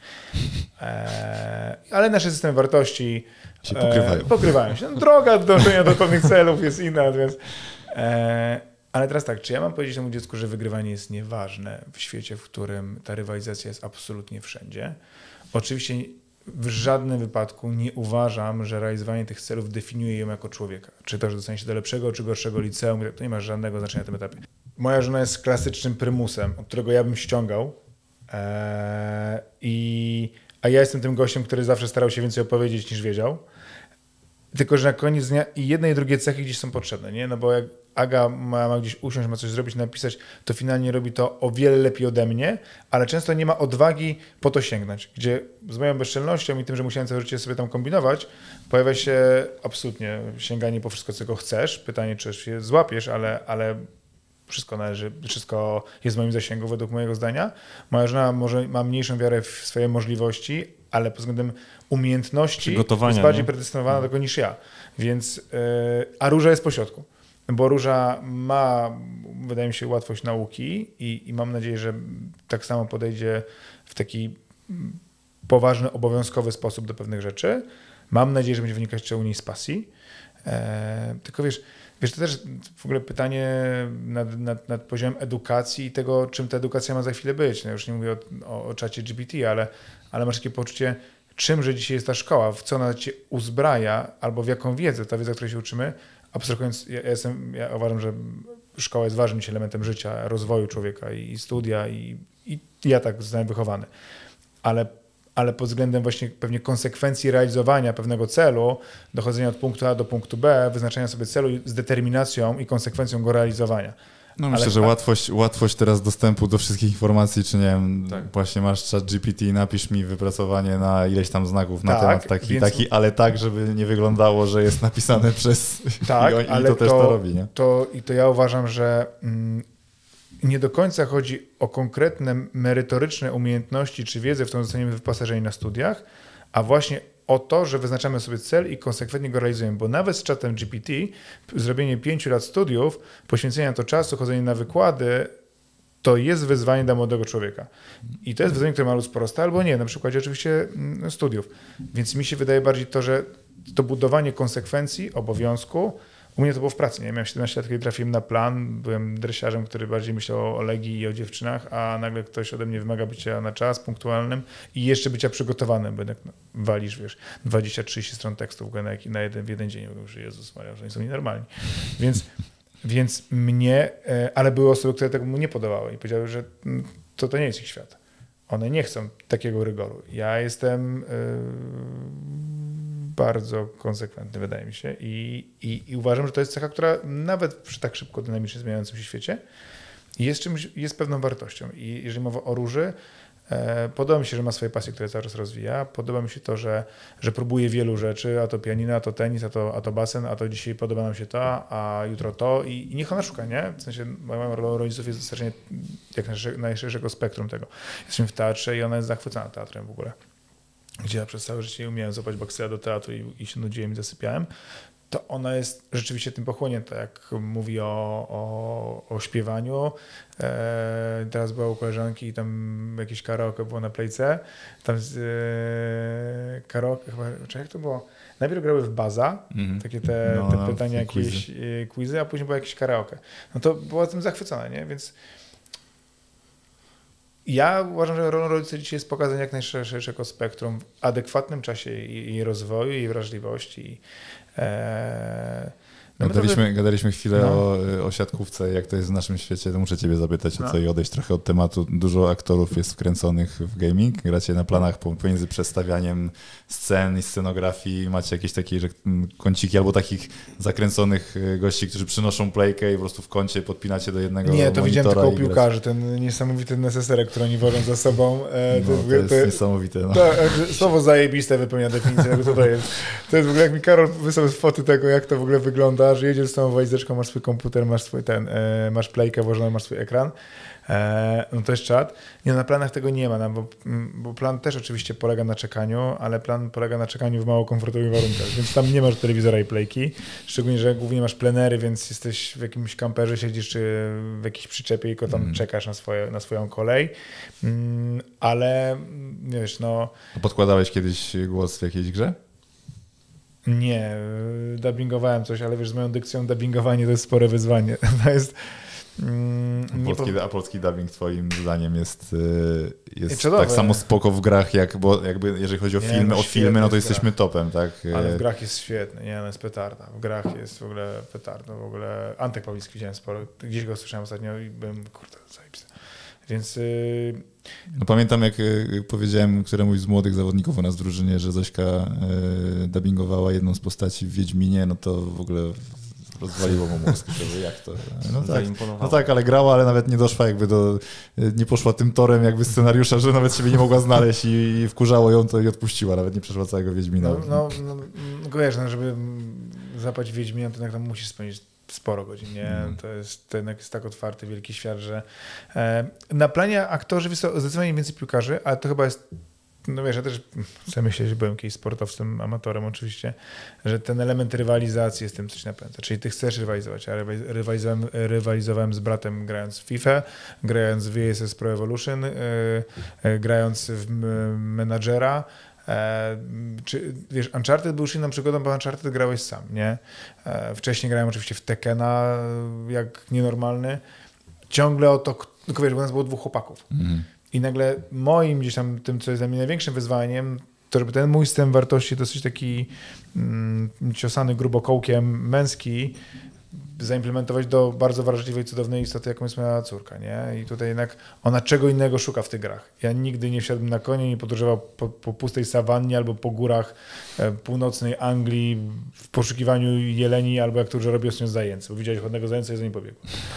S4: Eee, ale nasze systemy wartości
S1: się pokrywają.
S4: E, pokrywają się. No, droga dążenia do pewnych celów jest inna, natomiast e, ale teraz tak, czy ja mam powiedzieć temu dziecku, że wygrywanie jest nieważne w świecie, w którym ta rywalizacja jest absolutnie wszędzie? Oczywiście w żadnym wypadku nie uważam, że realizowanie tych celów definiuje ją jako człowieka. Czy to, że dostanie się do lepszego, czy gorszego liceum, to nie ma żadnego znaczenia na tym etapie. Moja żona jest klasycznym prymusem, od którego ja bym ściągał, eee, i, a ja jestem tym gościem, który zawsze starał się więcej opowiedzieć niż wiedział. Tylko że na koniec dnia i jedne i drugie cechy gdzieś są potrzebne, nie? No bo jak Aga ma, ma gdzieś usiąść, ma coś zrobić, napisać, to finalnie robi to o wiele lepiej ode mnie, ale często nie ma odwagi po to sięgnąć, gdzie z moją bezczelnością i tym, że musiałem całe życie sobie tam kombinować, pojawia się absolutnie sięganie po wszystko, czego chcesz. Pytanie, czy się złapiesz, ale, ale wszystko należy, wszystko jest w moim zasięgu według mojego zdania. Moja żona może ma mniejszą wiarę w swoje możliwości, ale pod względem umiejętności jest bardziej predestynowana do tego niż ja. Więc, yy, a Róża jest pośrodku. Bo Róża ma, wydaje mi się, łatwość nauki i, i mam nadzieję, że tak samo podejdzie w taki poważny, obowiązkowy sposób do pewnych rzeczy. Mam nadzieję, że będzie wynikać to u niej z pasji. E, tylko wiesz, wiesz, to też w ogóle pytanie nad, nad, nad poziomem edukacji i tego, czym ta edukacja ma za chwilę być. No już nie mówię o, o, o czacie G P T, ale, ale masz takie poczucie, czymże dzisiaj jest ta szkoła, w co ona cię uzbraja, albo w jaką wiedzę, ta wiedza, której się uczymy. Abstrahując, ja, ja, jestem, ja uważam, że szkoła jest ważnym elementem życia, rozwoju człowieka i, i studia i, i ja tak zostałem wychowany. Ale, ale pod względem właśnie pewnie konsekwencji realizowania pewnego celu, dochodzenia od punktu A do punktu B, wyznaczania sobie celu z determinacją i konsekwencją go realizowania.
S1: No myślę, ale, że łatwość, łatwość teraz dostępu do wszystkich informacji, czy nie wiem, tak. Właśnie masz chat G P T, napisz mi wypracowanie na ileś tam znaków na tak, temat taki, więc... taki, ale tak, żeby nie wyglądało, że jest napisane przez...
S4: Tak,
S1: I, on,
S4: ale
S1: i to, to też to robi, nie?
S4: To, I to ja uważam, że mm, nie do końca chodzi o konkretne merytoryczne umiejętności czy wiedzę, w którą zostaniemy wyposażeni na studiach, a właśnie o to, że wyznaczamy sobie cel i konsekwentnie go realizujemy, bo nawet z czatem G P T zrobienie pięciu lat studiów, poświęcenia to czasu, chodzenie na wykłady to jest wyzwanie dla młodego człowieka. I to jest wyzwanie, które ma luz proste, albo nie, na przykładzie oczywiście studiów. Więc mi się wydaje bardziej to, że to budowanie konsekwencji, obowiązku, u mnie to było w pracy. Nie? Miałem siedemnaście lat, kiedy trafiłem na plan, byłem dresiarzem, który bardziej myślał o Legii i o dziewczynach, a nagle ktoś ode mnie wymaga bycia na czas, punktualnym i jeszcze bycia przygotowanym, bo jednak walisz, wiesz, dwadzieścia trzydzieści stron tekstów na, na jeden, w jeden dzień. Mówię, że Jezus Maria, że oni są nienormalni. Więc, więc mnie, ale były osoby, które tego mu nie podobały i powiedziały, że to, to nie jest ich świat. One nie chcą takiego rygoru. Ja jestem yy, bardzo konsekwentny, wydaje mi się. I, i, I uważam, że to jest cecha, która nawet przy tak szybko dynamicznie zmieniającym się świecie jest czymś, jest pewną wartością. I jeżeli mowa o Róży, e, podoba mi się, że ma swoje pasje, które cały czas rozwija. Podoba mi się to, że, że próbuje wielu rzeczy, a to pianino, a to tenis, a to, a to basen, a to dzisiaj podoba nam się to, a jutro to. I, i niech ona szuka, nie? W sensie moją rolą rodziców jest dostarczenie jak najszerszego spektrum tego. Jesteśmy w teatrze i ona jest zachwycona teatrem w ogóle. Gdzie ja przez całe życie nie umiałem złapać baksyla do teatru i, i się nudziłem i zasypiałem, to ona jest rzeczywiście tym pochłonięta, jak mówi o, o, o śpiewaniu. E, teraz była u koleżanki i tam jakieś karaoke było na Playce. Tam z, e, karaoke, chyba, czy jak to było? Najpierw grały w baza, mm-hmm. takie te, no, te pytania, jakieś quizy. quizy, a później było jakieś karaoke. No to była tym zachwycona, nie? Więc ja uważam, że rolą rodzica dzisiaj jest pokazanie jak najszerszego spektrum w adekwatnym czasie i, i rozwoju, i wrażliwości. E,
S1: no gadaliśmy, to... gadaliśmy chwilę no. o, o siatkówce, jak to jest w naszym świecie, to muszę ciebie zapytać o no. co i odejść trochę od tematu. Dużo aktorów jest wkręconych w gaming, gracie na planach pomiędzy przedstawianiem scen i scenografii, macie jakieś takie że, kąciki albo takich zakręconych gości, którzy przynoszą playkę i po prostu w kącie podpinacie do jednego
S4: Nie, to widziałem tylko u piłkarzy,
S1: grać.
S4: Ten niesamowity neseserek, który oni wożą za sobą. E,
S1: to, no, to jest to, niesamowite. No.
S4: To, słowo zajebiste wypełnia definicję tego, co to jest. To jest w ogóle, jak mi Karol wysłał foty tego, jak to w ogóle wygląda, że jedziesz z tą walizeczką, masz swój komputer, masz swój ten, e, masz playkę włożoną, masz swój ekran. E, no to jest czat. Nie, na planach tego nie ma, no, bo, bo plan też oczywiście polega na czekaniu, ale plan polega na czekaniu w mało komfortowych warunkach, więc tam nie masz telewizora i playki, szczególnie, że głównie masz plenery, więc jesteś w jakimś kamperze, siedzisz czy w jakiejś przyczepie i tylko tam mm. czekasz na, swoje, na swoją kolej, mm, ale wiesz, no...
S1: A podkładałeś kiedyś głos w jakiejś grze?
S4: Nie, dubbingowałem coś, ale wiesz, z moją dykcją dubbingowanie to jest spore wyzwanie. To jest...
S1: Mm, polski, po... A polski dubbing twoim zdaniem jest, jest tak samo spoko w grach, jak, bo jakby jeżeli chodzi o nie, filmy, no o filmy, no to jesteśmy topem, tak?
S4: Ale w grach jest świetny, nie, no jest petarda. W grach jest w ogóle petarda, w ogóle Antek Pawlicki widziałem sporo, gdzieś go słyszałem ostatnio i byłem, kurde, zajebisty. Więc... Yy...
S1: No pamiętam, jak powiedziałem któremuś z młodych zawodników u nas w drużynie, że Zośka yy, dubbingowała jedną z postaci w Wiedźminie, no to w ogóle... rozwaliło mu mózg, jak to. No tak, no tak, ale grała, ale nawet nie doszła jakby do, nie poszła tym torem jakby scenariusza, że nawet siebie nie mogła znaleźć i, i wkurzało ją to i odpuściła, nawet nie przeszła całego Wiedźmina.
S4: No, no, no, no wiesz, no, żeby zapać Wiedźmina, to jednak tam musisz spędzić sporo godzin, nie? Mm. To jest, to jednak jest tak otwarty, wielki świat, że e, na planie aktorzy zdecydowanie więcej piłkarzy, ale to chyba jest no wiesz, ja też chcę myśleć, że byłem kiedyś sportowcem, amatorem oczywiście, że ten element rywalizacji jest tym, coś napędza. Czyli ty chcesz rywalizować. Ja rywalizowałem, rywalizowałem z bratem grając w FIFA, grając w V S S Pro Evolution, yy, grając w Menadżera. E, czy, wiesz, Uncharted był już inną przygodą, bo Uncharted grałeś sam, nie? E, wcześniej grałem oczywiście w Tekkena jak nienormalny. Ciągle o to, tylko wiesz, bo nas było dwóch chłopaków. Mm. I nagle moim gdzieś tam tym, co jest dla mnie największym wyzwaniem, to żeby ten mój system wartości dosyć taki mm, ciosany grubokołkiem męski zaimplementować do bardzo wrażliwej, cudownej istoty, jaką jest moja córka, nie? I tutaj jednak ona czego innego szuka w tych grach. Ja nigdy nie wsiadłem na konie, nie podróżował po, po pustej sawannie albo po górach e, północnej Anglii w poszukiwaniu jeleni, albo jak to już robi ostatnio zajęcy, bo widziałeś ładnego zajęca i za nim pobiegł.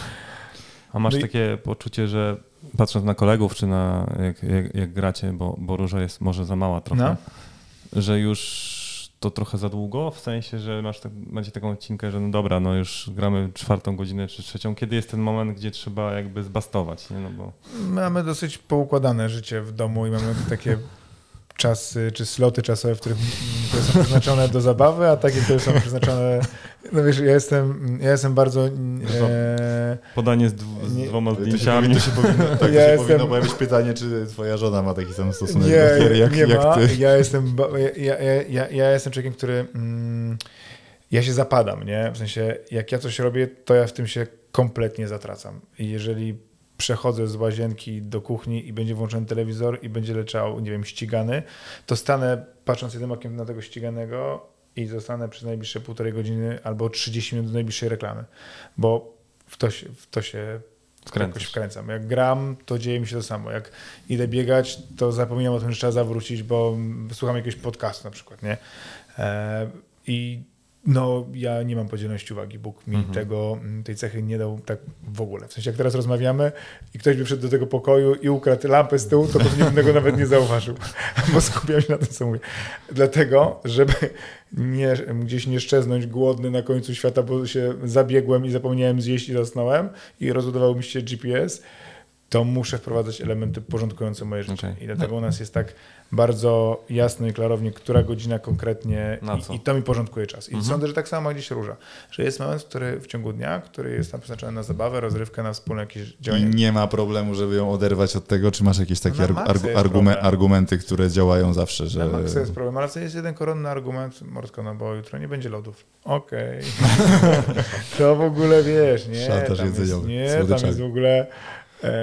S2: A masz
S4: no
S2: takie i... poczucie, że patrząc na kolegów, czy na jak, jak, jak gracie, bo, bo Róża jest może za mała trochę, no. że już to trochę za długo, w sensie, że masz tak, macie taką odcinkę, że no dobra, no już gramy czwartą godzinę czy trzecią. Kiedy jest ten moment, gdzie trzeba jakby zbastować? Nie? No bo...
S4: Mamy dosyć poukładane życie w domu i mamy takie czasy, czy sloty czasowe, w których które są przeznaczone do zabawy, a takie, które są przeznaczone... No wiesz, ja jestem, ja jestem bardzo... E,
S2: Podanie z, dw- z
S4: Nie-
S2: dwoma
S1: To się,
S2: zdjęciami.
S1: powinno- to się powinno, tak, to
S4: Ja
S1: się
S4: jestem-
S1: powinno pojawić pytanie, czy twoja żona ma taki sam stosunek
S4: Nie,
S1: do gier jak,
S4: nie
S1: jak
S4: ma.
S1: ty.
S4: Ja jestem, ba- ja, ja, ja, ja jestem człowiekiem, który... Mm, ja się zapadam, nie? W sensie, jak ja coś robię, to ja w tym się kompletnie zatracam. I jeżeli przechodzę z łazienki do kuchni i będzie włączony telewizor i będzie leciał, nie wiem, ścigany, to stanę patrząc jednym okiem na tego ściganego i zostanę przez najbliższe półtorej godziny albo trzydzieści minut do najbliższej reklamy, bo w to się, w to się
S2: Wkręcasz.
S4: jakoś wkręcam. Jak gram, to dzieje mi się to samo. Jak idę biegać, to zapominam o tym, że trzeba zawrócić, bo słucham jakiegoś podcastu na przykład, nie? E, I no, ja nie mam podzielności uwagi. Bóg mi
S2: Mhm.
S4: tego, tej cechy nie dał tak w ogóle. W sensie, jak teraz rozmawiamy i ktoś by wszedł do tego pokoju i ukradł lampę z tyłu, to pewnie bym tego nawet nie zauważył, bo skupiam się na tym, co mówię. Dlatego, żeby nie, gdzieś nie szczeznąć głodny na końcu świata, bo się zabiegłem i zapomniałem zjeść i zasnąłem i rozładował mi się G P S, to muszę wprowadzać elementy porządkujące moje życie.
S2: Okay.
S4: I dlatego u nas jest tak bardzo jasno i klarownie, która godzina konkretnie
S2: Na co?
S4: i, i to mi porządkuje czas. I
S2: Mhm.
S4: sądzę, że tak samo ma gdzieś Róża, że jest moment, który w ciągu dnia, który jest tam przeznaczony na zabawę, rozrywkę, na wspólne jakieś
S1: I
S4: działanie.
S1: nie ma problemu, żeby ją oderwać od tego, czy masz jakieś takie
S4: Na
S1: argu-
S4: maksa
S1: argu-
S4: jest
S1: argumen-
S4: problem.
S1: argumenty, które działają zawsze, że...
S4: Na maksa jest problem, ale to jest jeden koronny argument, Mordko, no bo jutro nie będzie lodów. Okej. To w ogóle wiesz, nie?
S1: Szantaż
S4: Tam jest,
S1: jedzeniowy,
S4: nie, tam
S1: słodyczami.
S4: jest w ogóle... E,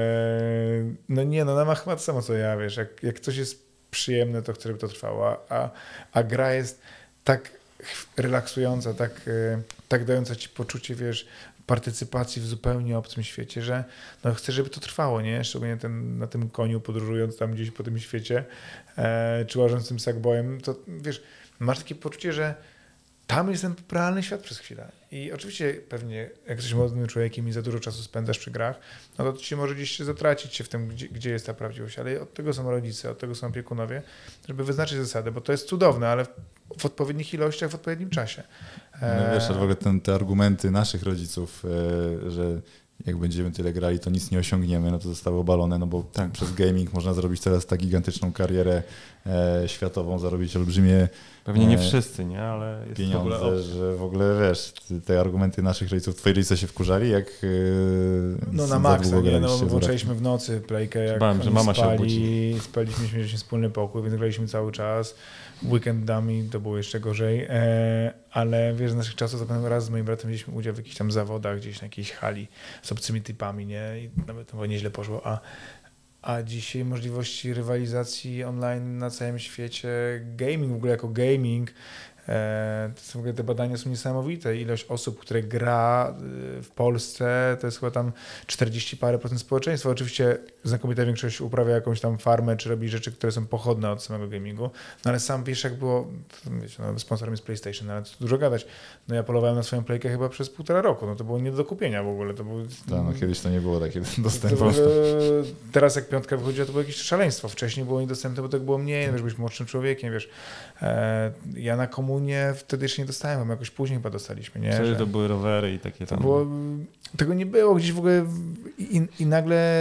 S4: no nie, no ma chyba to samo co ja, wiesz, jak, jak coś jest przyjemne, to chcę, żeby to trwało, a, a gra jest tak relaksująca, tak, e, tak dająca ci poczucie, wiesz, partycypacji w zupełnie obcym świecie, że no chcę, żeby to trwało, nie? Szczególnie ten, na tym koniu podróżując tam gdzieś po tym świecie, e, czy łażącym sackboyem, to wiesz, masz takie poczucie, że tam jest ten realny świat przez chwilę. I oczywiście pewnie, jak jesteś młodym człowiekiem i za dużo czasu spędzasz przy grach, no to ci może gdzieś się zatracić się w tym, gdzie, gdzie jest ta prawdziwość. Ale od tego są rodzice, od tego są opiekunowie, żeby wyznaczyć zasady, bo to jest cudowne, ale w odpowiednich ilościach, w odpowiednim czasie.
S1: No wiesz, ale w ogóle ten, te argumenty naszych rodziców, e, że jak będziemy tyle grali, to nic nie osiągniemy, no to zostały obalone, no bo tak, przez gaming można zrobić teraz tak gigantyczną karierę e, światową, zarobić olbrzymie
S2: Pewnie nie
S1: e,
S2: wszyscy, nie? Ale jest w ogóle
S1: pieniądze,
S2: opcja.
S1: że w ogóle wiesz, te argumenty naszych rodziców, twoi rodzice się wkurzali, jak e,
S4: No
S1: za
S4: na maksa,
S1: długo
S4: nie? No,
S1: graliście
S4: bo
S1: w
S4: włączaliśmy w nocy playkę, jak
S2: Bałem, że
S4: oni
S2: mama się
S4: spali,
S2: obudzi.
S4: spaliśmy, mieliśmy wspólny pokój, więc graliśmy cały czas. Weekendami to było jeszcze gorzej, e, ale wiesz, z naszych czasów zapewne raz z moim bratem wzięliśmy udział w jakichś tam zawodach, gdzieś na jakiejś hali z obcymi typami, nie? I nawet to nieźle poszło, a, a dzisiaj możliwości rywalizacji online na całym świecie, gaming w ogóle jako gaming, e, to są w ogóle te badania są niesamowite. Ilość osób, które gra y, w Polsce, to jest chyba tam czterdzieści parę procent społeczeństwa. Oczywiście znakomita większość uprawia jakąś tam farmę, czy robi rzeczy, które są pochodne od samego gamingu. No ale sam wiesz, jak było, wiecie, no, sponsorem jest PlayStation, ale to dużo gadać. No ja polowałem na swoją playkę chyba przez półtora roku. No to było nie do kupienia w ogóle. To było,
S1: Tak, no kiedyś to nie było takie
S4: to
S1: dostępne.
S4: w ogóle, teraz jak piątka wychodziła, to było jakieś szaleństwo. Wcześniej było niedostępne, bo tak było mniej, wiesz, byłeś młodszym człowiekiem, wiesz. E, ja na komunie wtedy jeszcze nie dostałem, bo jakoś później chyba dostaliśmy, nie?
S2: Wtedy
S4: Że
S2: to były rowery i takie
S4: to
S2: tam.
S4: było, tego nie było gdzieś w ogóle i, i nagle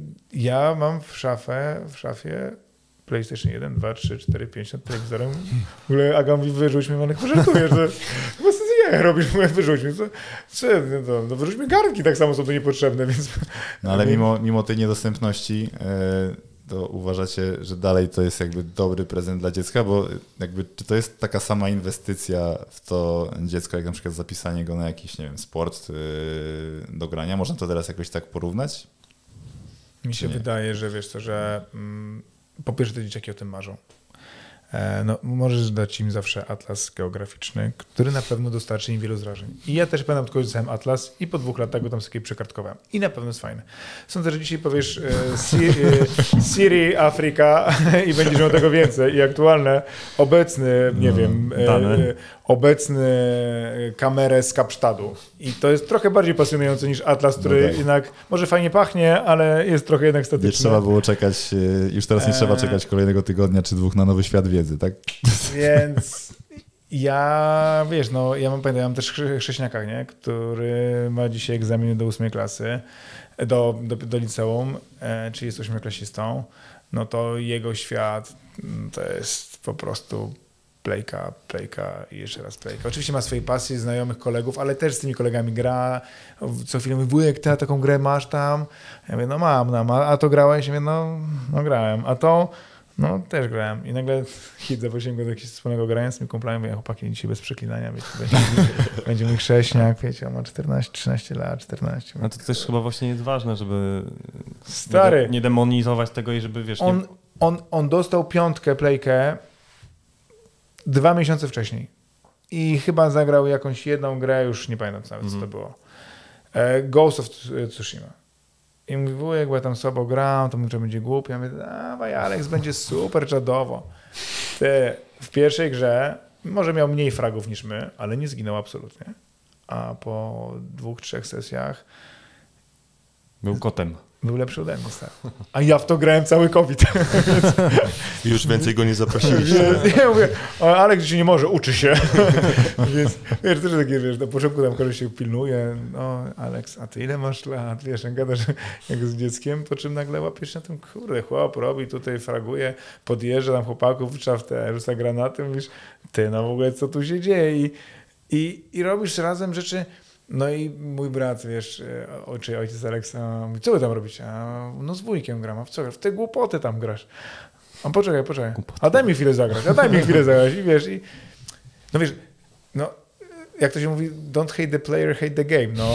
S4: ja mam w szafę, w szafie PlayStation jeden, dwa, trzy, cztery, pięć nad telewizorem. W ogóle Aga mówi, wyrzuć mnie, ale żartujesz, że bo co ty jak robisz, mówię, wyrzuć mnie, co, co, no, to, no wyrzuć mnie, garnki tak samo są to niepotrzebne, więc...
S1: No ale mimo, mimo tej niedostępności e, to uważacie, że dalej to jest jakby dobry prezent dla dziecka, bo jakby czy to jest taka sama inwestycja w to dziecko, jak na przykład zapisanie go na jakiś, nie wiem, sport e, do grania? Można to teraz jakoś tak porównać?
S4: Mi się
S1: Nie.
S4: wydaje, że wiesz co, że mm, po pierwsze te dzieciaki o tym marzą. E, no, możesz dać im zawsze atlas geograficzny, który na pewno dostarczy im wielu wrażeń. I ja też pamiętam, tylko dostałem atlas i po dwóch latach go tam sobie przekartkowałem. I na pewno jest fajne. Sądzę, że dzisiaj powiesz e, Siri, e, Siri Afryka i będziesz miał tego więcej. I aktualne, obecny, nie
S1: No,
S4: wiem, e,
S2: dane.
S4: e, obecny kamerę z Kapsztadu. I to jest trochę bardziej pasjonujące niż atlas, który
S1: No tak.
S4: jednak może fajnie pachnie, ale jest trochę jednak statyczny.
S1: Nie trzeba było czekać, e, już teraz nie trzeba
S4: Eee.
S1: czekać kolejnego tygodnia czy dwóch na nowy świat wiedzy, tak?
S4: Więc ja, wiesz, no ja mam, pamiętam, ja mam też chrze- chrześniaka, nie? Który ma dzisiaj egzaminy do ósmej klasy, do, do, do liceum, e, czyli jest ósmoklasistą, no to jego świat mm, to jest po prostu Playka, Playka i jeszcze raz Playka. Oczywiście ma swoje pasje, znajomych, kolegów, ale też z tymi kolegami gra. Co chwilę mówi, wujek, ty taką grę masz tam? Ja mówię, no mam, no, a to grałeś? Ja mówię, no, no grałem. A to? No też grałem. I nagle hit, zaprosiłem go do jakiegoś wspólnego grania z tymi kumplami, mówię, chłopaki, dzisiaj bez przeklinania, wiecie, będzie, będzie mój chrześniak, wiecie, on ma czternaście, trzynaście lat, czternaście.
S2: No to też chyba właśnie jest ważne, żeby
S4: Stary.
S2: Nie, nie demonizować tego i żeby, wiesz...
S4: On,
S2: nie...
S4: on, on dostał piątkę, Playkę dwa miesiące wcześniej. I chyba zagrał jakąś jedną grę, już nie pamiętam nawet, mm. co to było. E, Ghost of Tsushima. I mówi, wujek, bo ja tam słabo gram, to mówię, że będzie głupio. Ja mówię, dawaj, Alex, będzie super czadowo. Ty, w pierwszej grze może miał mniej fragów niż my, ale nie zginął absolutnie. A po dwóch, trzech sesjach
S2: Był kotem.
S4: był lepszy ode mnie, stary. A ja w to grałem cały COVID.
S3: I już więcej go nie zaprosiliście.
S4: Ja mówię, Aleks dzisiaj nie może, uczy się. Więc wiesz, też takie, wiesz, na początku tam ktoś się pilnuje, no Aleks, a ty ile masz lat? Wiesz, jak gadasz jak z dzieckiem, po czym nagle łapiesz na tym, kurde, chłop robi, tutaj fraguje, podjeżdża tam chłopaków, wrzuca w te, rzuca granaty, mówisz, ty, no w ogóle co tu się dzieje? I, i, i robisz razem rzeczy. No i mój brat, wiesz, czy ojciec Aleksa mówi, co wy tam robicie? A, no z wujkiem gram, a w co? W te głupoty tam grasz. A poczekaj, poczekaj. Głupoty. A daj mi chwilę zagrać, a daj mi chwilę zagrać. I wiesz, i no wiesz, no jak to się mówi, don't hate the player, hate the game. No,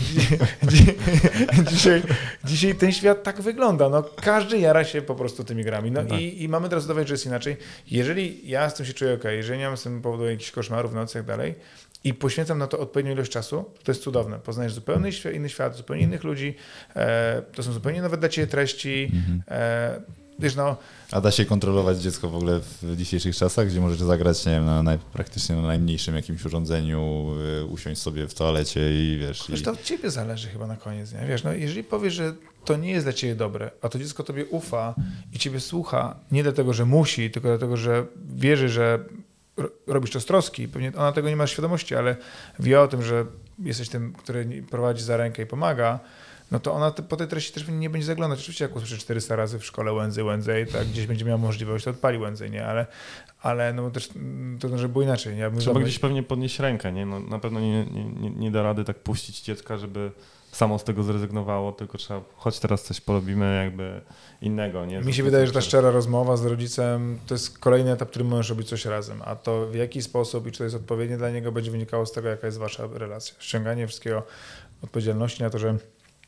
S4: dzisiaj, dzisiaj ten świat tak wygląda. No, każdy jara się po prostu tymi grami. No, tak. i, i mamy teraz dodawać, że jest inaczej. Jeżeli ja z tym się czuję ok, jeżeli nie mam z tym powodu jakichś koszmarów w nocy i tak dalej, i poświęcam na to odpowiednią ilość czasu, to jest cudowne. Poznajesz zupełnie inny świat, zupełnie innych ludzi, e, to są zupełnie nowe dla ciebie treści. Mm-hmm. E, wiesz, no...
S1: A da się kontrolować dziecko w ogóle w dzisiejszych czasach, gdzie możesz zagrać, nie wiem, na naj, praktycznie na najmniejszym jakimś urządzeniu, y, usiąść sobie w toalecie i wiesz...
S4: Wiesz,
S1: i...
S4: to od ciebie zależy chyba na koniec, nie? Wiesz, no jeżeli powiesz, że to nie jest dla ciebie dobre, a to dziecko tobie ufa i ciebie słucha, nie dlatego, że musi, tylko dlatego, że wierzy, że robisz to z troski, pewnie ona tego nie ma świadomości, ale wie o tym, że jesteś tym, który prowadzi za rękę i pomaga, no to ona po tej treści też nie będzie zaglądać. Oczywiście jak usłyszy czterysta razy w szkole Wednesday, Wednesday, tak gdzieś będzie miała możliwość, to odpali Wednesday, nie? Ale, ale no też to może było inaczej. Nie? Ja
S2: Trzeba zamyśl... gdzieś pewnie podnieść rękę, nie? No, na pewno nie, nie, nie, nie da rady tak puścić dziecka, żeby samo z tego zrezygnowało, tylko trzeba, choć teraz coś porobimy jakby innego. Nie?
S4: Mi się wydaje, że ta szczera rozmowa z rodzicem to jest kolejny etap, w którym możesz robić coś razem, a to w jaki sposób i czy to jest odpowiednie dla niego będzie wynikało z tego, jaka jest wasza relacja. Ściąganie wszystkiego odpowiedzialności na to, że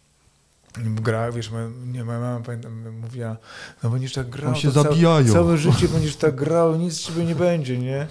S4: gra, wiesz, nie, moja mama pamiętam, mówiła, no będziesz tak grał,
S3: się zabijają.
S4: Całe, całe życie będziesz tak grał, nic z ciebie nie będzie, nie?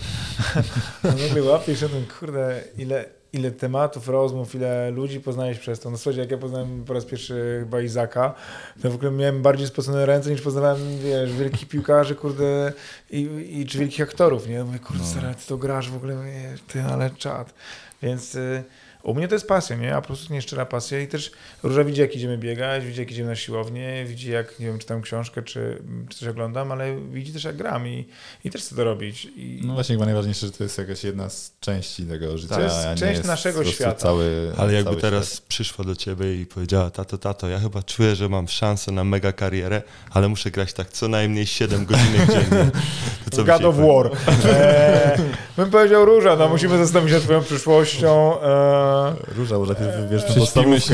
S4: No nagle łapiesz na tym, kurde, ile, ile tematów, rozmów, ile ludzi poznałeś przez to. No słuchajcie, jak ja poznałem po raz pierwszy chyba Izaka, to w ogóle miałem bardziej spocone ręce niż poznawałem, wiesz, wielkich piłkarzy, kurde, i, i czy wielkich aktorów, nie? Mówię, kurde, no. Stary, ty to grasz w ogóle, wiesz, ty, ale czad. Więc... Y u mnie to jest pasja, nie? A po prostu nieszczera pasja i też Róża widzi, jak idziemy biegać, widzi, jak idziemy na siłownię, widzi, jak, nie wiem, czytam książkę, czy, czy coś oglądam, ale widzi też, jak gram i, i też chcę to robić. I...
S1: No właśnie, chyba najważniejsze, że to jest jakaś jedna z części tego życia.
S4: To jest
S1: a nie
S4: część
S1: jest
S4: naszego świata.
S3: Cały, ale jakby
S1: cały
S3: teraz
S1: świat.
S3: przyszła do ciebie i powiedziała, tato, tato, ja chyba czuję, że mam szansę na mega karierę, ale muszę grać tak co najmniej siedem godzin dziennie. To
S4: God of War. Eee, bym powiedział, Róża, no musimy zastanowić się nad twoją przyszłością. Eee,
S1: Róża, może najpierw wybierz
S3: eee, podstawówkę.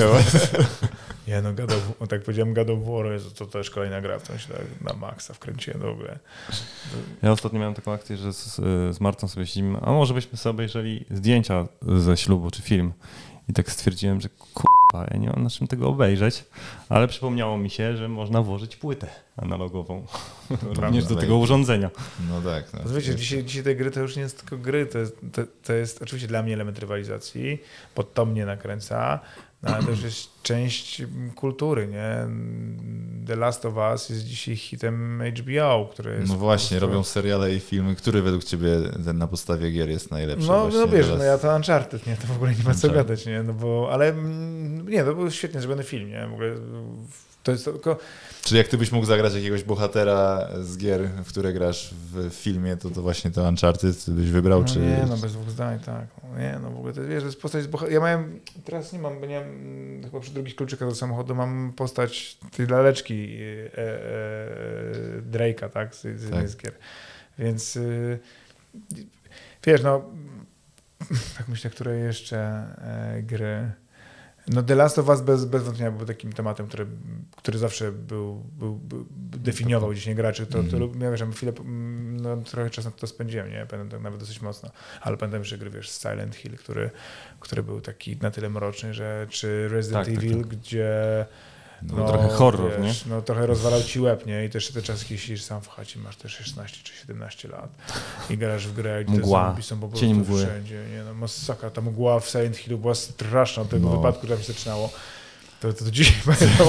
S4: Nie no, God of, tak powiedziałem, God of War, to też kolejna gra, w którą się tak na maksa wkręciłem w ogóle.
S2: Ja ostatnio miałem taką akcję, że z, z Martą sobie siedzimy, a może byśmy sobie obejrzeli zdjęcia ze ślubu czy film. I tak stwierdziłem, że kurwa, ja nie mam na czym tego obejrzeć, ale przypomniało mi się, że można włożyć płytę analogową również do tego urządzenia.
S1: No tak. No,
S4: wiecie, jest... dzisiaj, dzisiaj te gry to już nie jest tylko gry, to jest, to, to jest oczywiście dla mnie element rywalizacji, bo to mnie nakręca, no, ale to już jest część kultury, nie? The Last of Us jest dzisiaj hitem H B O, który jest...
S1: No właśnie, prostu... robią seriale i filmy. Który według ciebie ten na podstawie gier jest najlepszy?
S4: No, no wiesz, teraz... no ja to Uncharted, nie? To w ogóle nie ma co gadać, nie? No bo, ale nie, to był świetnie zrobiony film, nie? W ogóle to jest tylko...
S1: Czyli jak ty byś mógł zagrać jakiegoś bohatera z gier, w które grasz w filmie, to to właśnie to Uncharted byś wybrał,
S4: no
S1: czy...
S4: Nie, no bez dwóch zdań, tak. No nie, no w ogóle, to, wiesz, to jest postać z bohatera. Ja miałem, teraz nie mam, bo nie mam, chyba przy drugich kluczykach do samochodu mam postać tej laleczki e, e, Drake'a, tak, z, z,
S1: tak.
S4: z gier. Więc y, wiesz, no tak myślę, które jeszcze e, gry. No The Last of Us bez, bez wątpienia był takim tematem, który, który zawsze był, był, był definiował dzisiaj graczy. To, to, ja wiesz, chwilę, no, trochę czasu na to spędziłem, nie? Pamiętam nawet dosyć mocno, ale pamiętam jeszcze gry, wiesz, Silent Hill, który, który był taki na tyle mroczny, że czy Resident
S2: tak,
S4: Evil,
S2: tak, tak.
S4: gdzie
S2: No, no, trochę horror,
S4: wiesz,
S2: nie?
S4: No trochę rozwalał ci łeb, nie? I też te czasy, kiedy siedzisz sam w chacie, masz też szesnaście czy siedemnaście lat i grasz w grę, gdzie
S2: mgła,
S4: te zombie są po prostu
S2: cień mgły.
S4: wszędzie, nie? No masakra, ta mgła w Silent Hillu była straszna od tego
S1: No.
S4: wypadku, który tam się zaczynało. To, to, to dzisiaj pamiętam.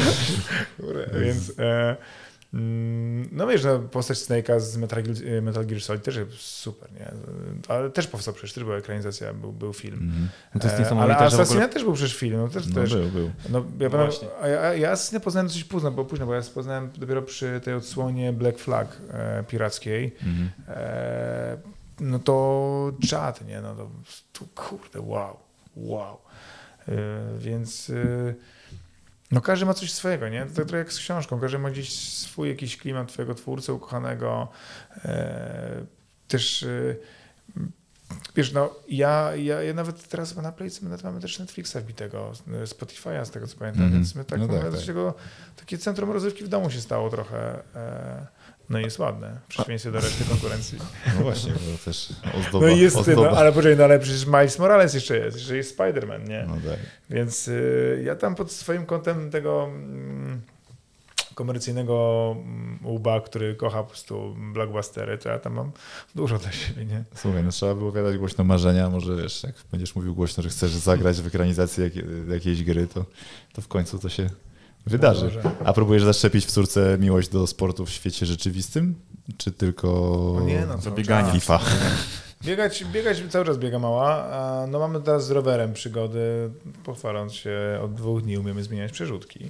S4: Więc e, mm, no wiesz, no, postać Snake'a z Metal, Metal Gear Solid też jest super, nie? Ale też powstał przecież, też była ekranizacja, był, był film.
S1: Mhm.
S2: No to jest
S4: E,
S2: niesamowite,
S4: ale
S2: że w ogóle...
S4: Assassina też był przecież film, no też,
S1: No
S4: też.
S1: był, był.
S4: No, ja,
S2: No
S4: pamiętam,
S2: właśnie.
S4: a ja, ja Assassinę poznałem dosyć późno, bo późno, bo ja poznałem dopiero przy tej odsłonie Black Flag e, pirackiej.
S1: Mhm.
S4: E, no to czad, nie? No to, to kurde, wow, wow. E, więc e, no każdy ma coś swojego, nie? To tak trochę jak z książką, każdy ma gdzieś swój jakiś klimat twojego twórcy ukochanego. E, też e, wiesz, no ja, ja, ja nawet teraz na Playce my mamy też Netflixa wbitego, Spotify'a z tego co pamiętam,
S1: Mhm.
S4: więc my tak,
S1: No
S4: mamy
S1: tak,
S4: do
S1: tak.
S4: tego, takie centrum rozrywki w domu się stało trochę. E, no i jest ładne, w przeciwieństwie do reszty konkurencji.
S1: No właśnie, bo też ozdoba.
S4: No i jest,
S1: ozdoba.
S4: no, ale poczekaj, no ale przecież Miles Morales jeszcze jest, jeszcze jest Spider-Man, nie?
S1: No tak.
S4: Więc y, ja tam pod swoim kątem tego mm, komercyjnego mm, łba, który kocha po prostu blockbustery, to ja tam mam dużo dla siebie, nie?
S1: Słuchaj, no trzeba wypowiadać głośno marzenia, może wiesz, jak będziesz mówił głośno, że chcesz zagrać w ekranizacji jak, jakiejś gry, to, to w końcu to się wydarzy.
S4: Może.
S1: A próbujesz zaszczepić w córce miłość do sportu w świecie rzeczywistym? Czy tylko
S4: No nie, no, cały
S2: biegania.
S4: czas.
S1: FIFA?
S4: Biegać, biegać cały czas biega mała. A no mamy teraz z rowerem przygody, pochwaląc się, od dwóch dni umiemy zmieniać przerzutki.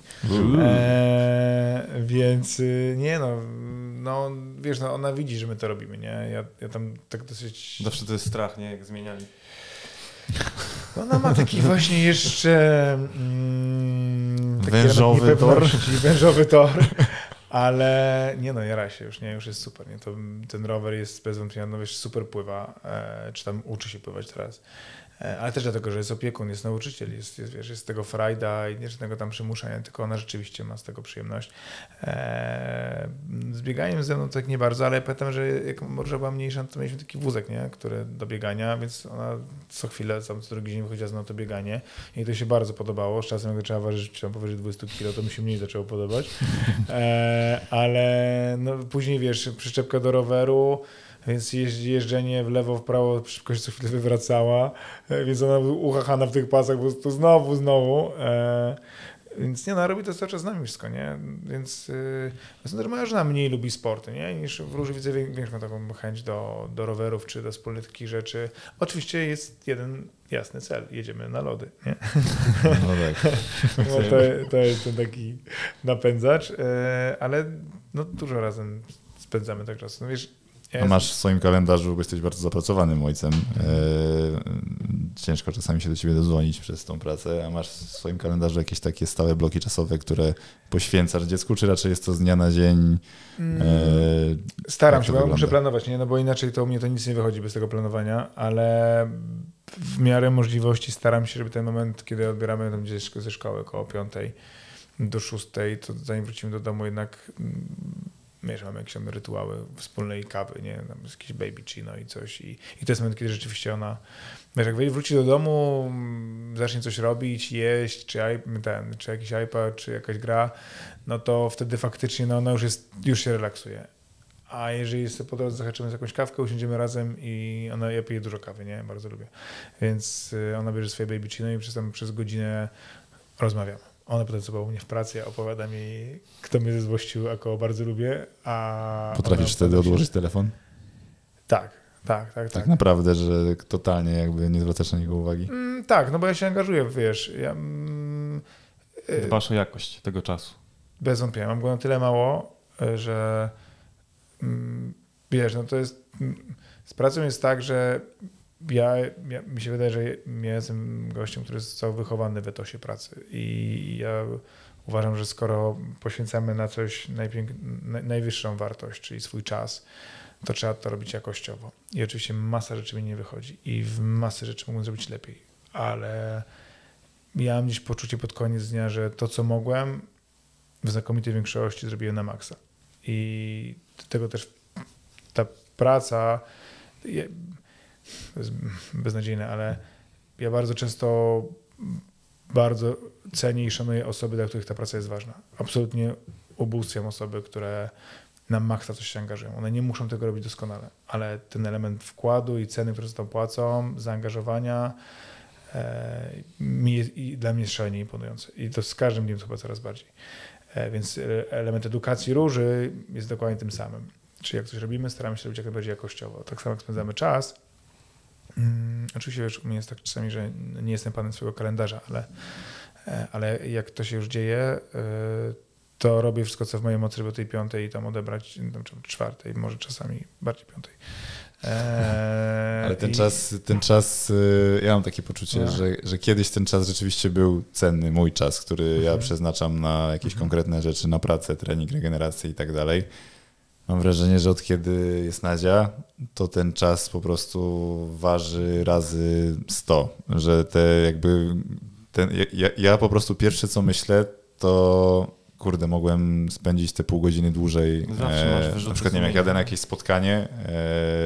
S4: E, więc y, nie no, no wiesz, no ona widzi, że my to robimy, nie? Ja, ja tam tak dosyć...
S2: Zawsze to jest strach, nie? Jak zmieniali.
S4: Ona ma taki właśnie jeszcze mm, taki
S1: Wężowy
S4: element
S1: tor.
S4: niepewności, wężowy tor, ale nie no, jara się już, nie, już jest super, nie, to, ten rower jest bez wątpienia, no wiesz, super pływa, e, czy tam uczy się pływać teraz, e, ale też dlatego, że jest opiekun, jest nauczyciel, jest, jest, wiesz, jest z tego frajda i nie żadnego tam przymuszania, tylko ona rzeczywiście ma z tego przyjemność. E, z bieganiem ze mną tak nie bardzo, ale pamiętam, że jak może była mniejsza, to mieliśmy taki wózek, nie, który do biegania, więc ona co chwilę, tam co drugi dzień wychodziła z mną to bieganie i to się bardzo podobało. Z czasem jak trzeba ważyć tam powyżej dwadzieścia kilo, to mi się mniej zaczęło podobać. E, ale no, później wiesz, przyczepka do roweru, więc jeździ, jeżdżenie w lewo, w prawo, szybko się co chwilę wywracała, e, więc ona uchachana w tych pasach, po prostu znowu, znowu. E, Więc nie, no robi to cały czas z nami wszystko, nie? Więc yy, sądzę, że moja żona mniej lubi sporty, nie? Niż w Róży widzę większą taką chęć do, do rowerów czy do wspólnych takich rzeczy. Oczywiście jest jeden jasny cel, jedziemy na lody, nie?
S1: No tak.
S4: No to, to jest ten taki napędzacz, yy, ale no dużo razem spędzamy tak czas. No wiesz, ja
S1: A masz w swoim kalendarzu, bo jesteś bardzo zapracowanym ojcem, e, ciężko czasami się do ciebie dodzwonić przez tą pracę, a masz w swoim kalendarzu jakieś takie stałe bloki czasowe, które poświęcasz dziecku, czy raczej jest to z dnia na dzień? E,
S4: Staram
S1: jak
S4: się,
S1: to
S4: bo muszę
S1: wygląda?
S4: planować, nie? No bo inaczej to u mnie to nic nie wychodzi bez tego planowania, ale w miarę możliwości staram się, żeby ten moment, kiedy odbieramy tam gdzieś ze szkoły około piątej do szóstej, to zanim wrócimy do domu jednak mm, wiesz, mamy jakieś tam rytuały wspólnej kawy, nie? Tam jest jakiś baby chino i coś i, i to jest moment, kiedy rzeczywiście ona, wiesz, jak wróci do domu, mm, zacznie coś robić, jeść, czy, i- ten, czy jakiś iPad, czy jakaś gra, no to wtedy faktycznie no, ona już, jest, już się relaksuje. A jeżeli sobie po drodze zahaczymy z jakąś kawkę, usiądziemy razem i ona, ja piję dużo kawy, nie? Bardzo lubię. Więc y, ona bierze swoje baby chino i przez, tam, przez godzinę rozmawiamy. Ona potem sobie u mnie w pracy, ja opowiadam jej, kto mnie zezłościł, a kogo bardzo lubię. A
S1: Potrafisz
S4: ona
S1: wtedy
S4: potem się-
S1: odłożyć telefon?
S4: Tak, tak, tak, tak.
S1: Tak naprawdę, że totalnie jakby nie zwracasz na niego uwagi.
S4: Mm, tak, no bo ja się angażuję, wiesz, ja mm, y,
S2: Dbasz o jakość tego czasu.
S4: bez wątpienia. Mam go na tyle mało, y, że mm, wiesz, no to jest, mm, z pracą jest tak, że ja, ja, mi się wydaje, że ja jestem gościem, który został wychowany w etosie pracy i ja uważam, że skoro poświęcamy na coś najpięk- naj- najwyższą wartość, czyli swój czas, to trzeba to robić jakościowo. I oczywiście masa rzeczy mi nie wychodzi i w masy rzeczy mógłbym zrobić lepiej, ale miałem gdzieś poczucie pod koniec dnia, że to, co mogłem, w znakomitej większości zrobiłem na maksa. I tego też ta praca jest beznadziejna, ale ja bardzo często bardzo cenię i szanuję osoby, dla których ta praca jest ważna. Absolutnie ubóstwiam osoby, które na maksa coś się angażują. One nie muszą tego robić doskonale, ale ten element wkładu i ceny, które za to płacą, zaangażowania e, mi jest, i dla mnie jest szalenie imponujące. I to z każdym dniem chyba coraz bardziej. E, więc element edukacji róży jest dokładnie tym samym. Czyli jak coś robimy, staramy się robić jak najbardziej jakościowo. Tak samo jak spędzamy czas. Hmm, oczywiście wiesz, u mnie jest tak czasami, że nie jestem panem swojego kalendarza, ale, ale jak to się już dzieje, to robię wszystko, co w mojej mocy, żeby o tej piątej tam odebrać, tam, czy czwartej, może czasami bardziej piątej. Eee,
S1: Ale ten
S4: i...
S1: czas, ten czas, ja mam takie poczucie, no. że, że kiedyś ten czas rzeczywiście był cenny, mój czas, który mhm. ja przeznaczam na jakieś mhm. konkretne rzeczy, na pracę, trening, regenerację i tak dalej. Mam wrażenie, że od kiedy jest Nadzia, to ten czas po prostu waży razy sto, że te jakby, ten, ja, ja po prostu pierwsze co myślę, to kurde, mogłem spędzić te pół godziny dłużej.
S2: Zawsze masz wyrzuty.
S1: Na przykład, nie wiem, jak jadę na jakieś spotkanie, e,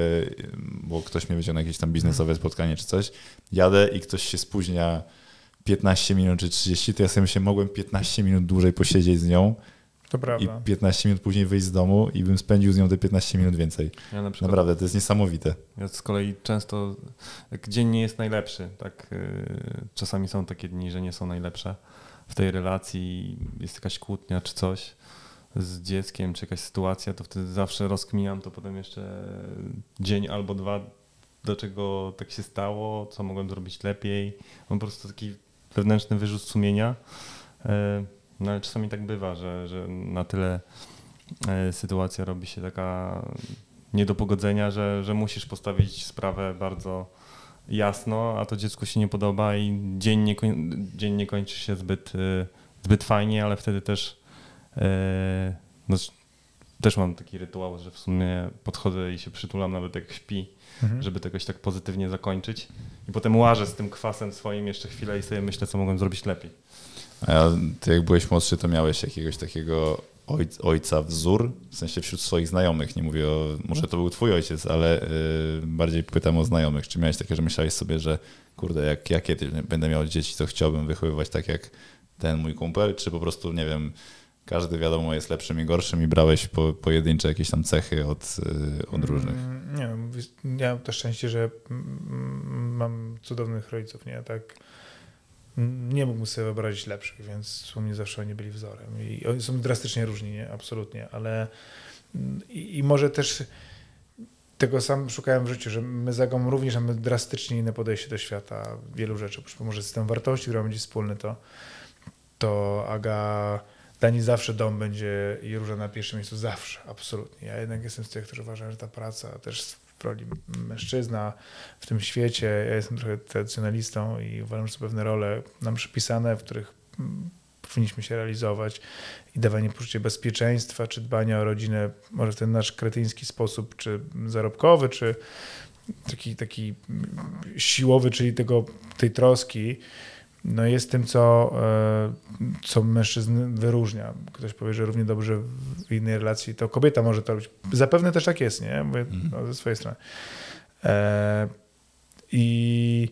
S1: bo ktoś mnie wyciągnął na jakieś tam biznesowe spotkanie czy coś, jadę i ktoś się spóźnia piętnaście minut czy trzydzieści, to ja sobie myślę, mogłem piętnaście minut dłużej posiedzieć z nią.
S4: To prawda.
S1: I piętnaście minut później wyjść z domu i bym spędził z nią te piętnaście minut więcej. Ja na przykład, naprawdę, to jest niesamowite.
S2: Ja z kolei często, jak dzień nie jest najlepszy, tak yy, czasami są takie dni, że nie są najlepsze w tej relacji, jest jakaś kłótnia czy coś z dzieckiem, czy jakaś sytuacja, to wtedy zawsze rozkminiam to potem jeszcze dzień albo dwa, dlaczego tak się stało, co mogłem zrobić lepiej. Mam po prostu taki wewnętrzny wyrzut sumienia. Yy, No ale czasami tak bywa, że, że na tyle e, sytuacja robi się taka nie do pogodzenia, że, że musisz postawić sprawę bardzo jasno, a to dziecku się nie podoba i dzień nie, koń, dzień nie kończy się zbyt, e, zbyt fajnie, ale wtedy też e, no, też mam taki rytuał, że w sumie podchodzę i się przytulam nawet jak śpi, mhm. żeby to jakoś tak pozytywnie zakończyć i potem łażę z tym kwasem swoim jeszcze chwilę i sobie myślę, co mogłem zrobić lepiej.
S1: A ty jak byłeś młodszy, to miałeś jakiegoś takiego ojca, ojca wzór, w sensie wśród swoich znajomych, nie mówię o, może to był twój ojciec, ale y, bardziej pytam o znajomych. Czy miałeś takie, że myślałeś sobie, że kurde, jak ja kiedyś będę miał dzieci, to chciałbym wychowywać tak jak ten mój kumpel, czy po prostu, nie wiem, każdy wiadomo jest lepszym i gorszym i brałeś po, pojedyncze jakieś tam cechy od, y, od różnych?
S4: Nie wiem, ja mam to szczęście, że mam cudownych rodziców, nie, tak. Nie mógłbym sobie wyobrazić lepszych, więc u mnie zawsze oni byli wzorem. I oni są drastycznie różni, nie? Absolutnie, ale i, i może też tego sam szukałem w życiu, że my z Agą również mamy drastycznie inne podejście do świata, wielu rzeczy. Może system wartości, który będzie wspólny, to, to Aga, dla niej zawsze dom będzie i Róża na pierwszym miejscu, zawsze, absolutnie. Ja jednak jestem z tych, którzy uważają, że ta praca też w roli mężczyzna w tym świecie, ja jestem trochę tradycjonalistą i uważam, że są pewne role nam przypisane, w których powinniśmy się realizować i dawanie poczucia bezpieczeństwa, czy dbania o rodzinę, może w ten nasz kretyński sposób, czy zarobkowy, czy taki, taki siłowy, czyli tego, tej troski, no jest tym, co, co mężczyzn wyróżnia. Ktoś powie, że równie dobrze w innej relacji to kobieta może to robić. Zapewne też tak jest, nie? Mówię, no, ze swojej strony. E, i,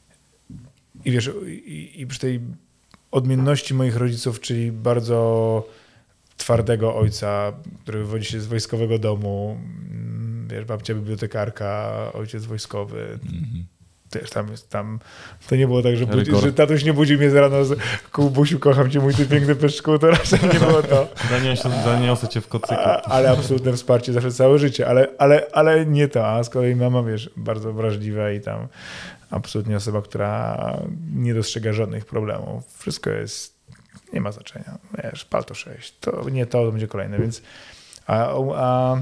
S4: I wiesz, i, i przy tej odmienności moich rodziców, czyli bardzo twardego ojca, który wywodzi się z wojskowego domu, wiesz, babcia bibliotekarka, ojciec wojskowy, mm-hmm. Wiesz, tam, tam, to nie było tak, że, budzi, że tatuś nie budził mnie z rana z Kubusiu, kocham cię, mój ty piękny pyszczku, to raczej nie było to.
S2: Zaniosę, zaniosę cię w kocyku.
S4: Ale absolutne wsparcie zawsze całe życie, ale, ale, ale nie to, a z kolei mama, wiesz, bardzo wrażliwa i tam absolutnie osoba, która nie dostrzega żadnych problemów. Wszystko jest, nie ma znaczenia, wiesz, pal to sześć, to nie to, to będzie kolejne, więc a, a,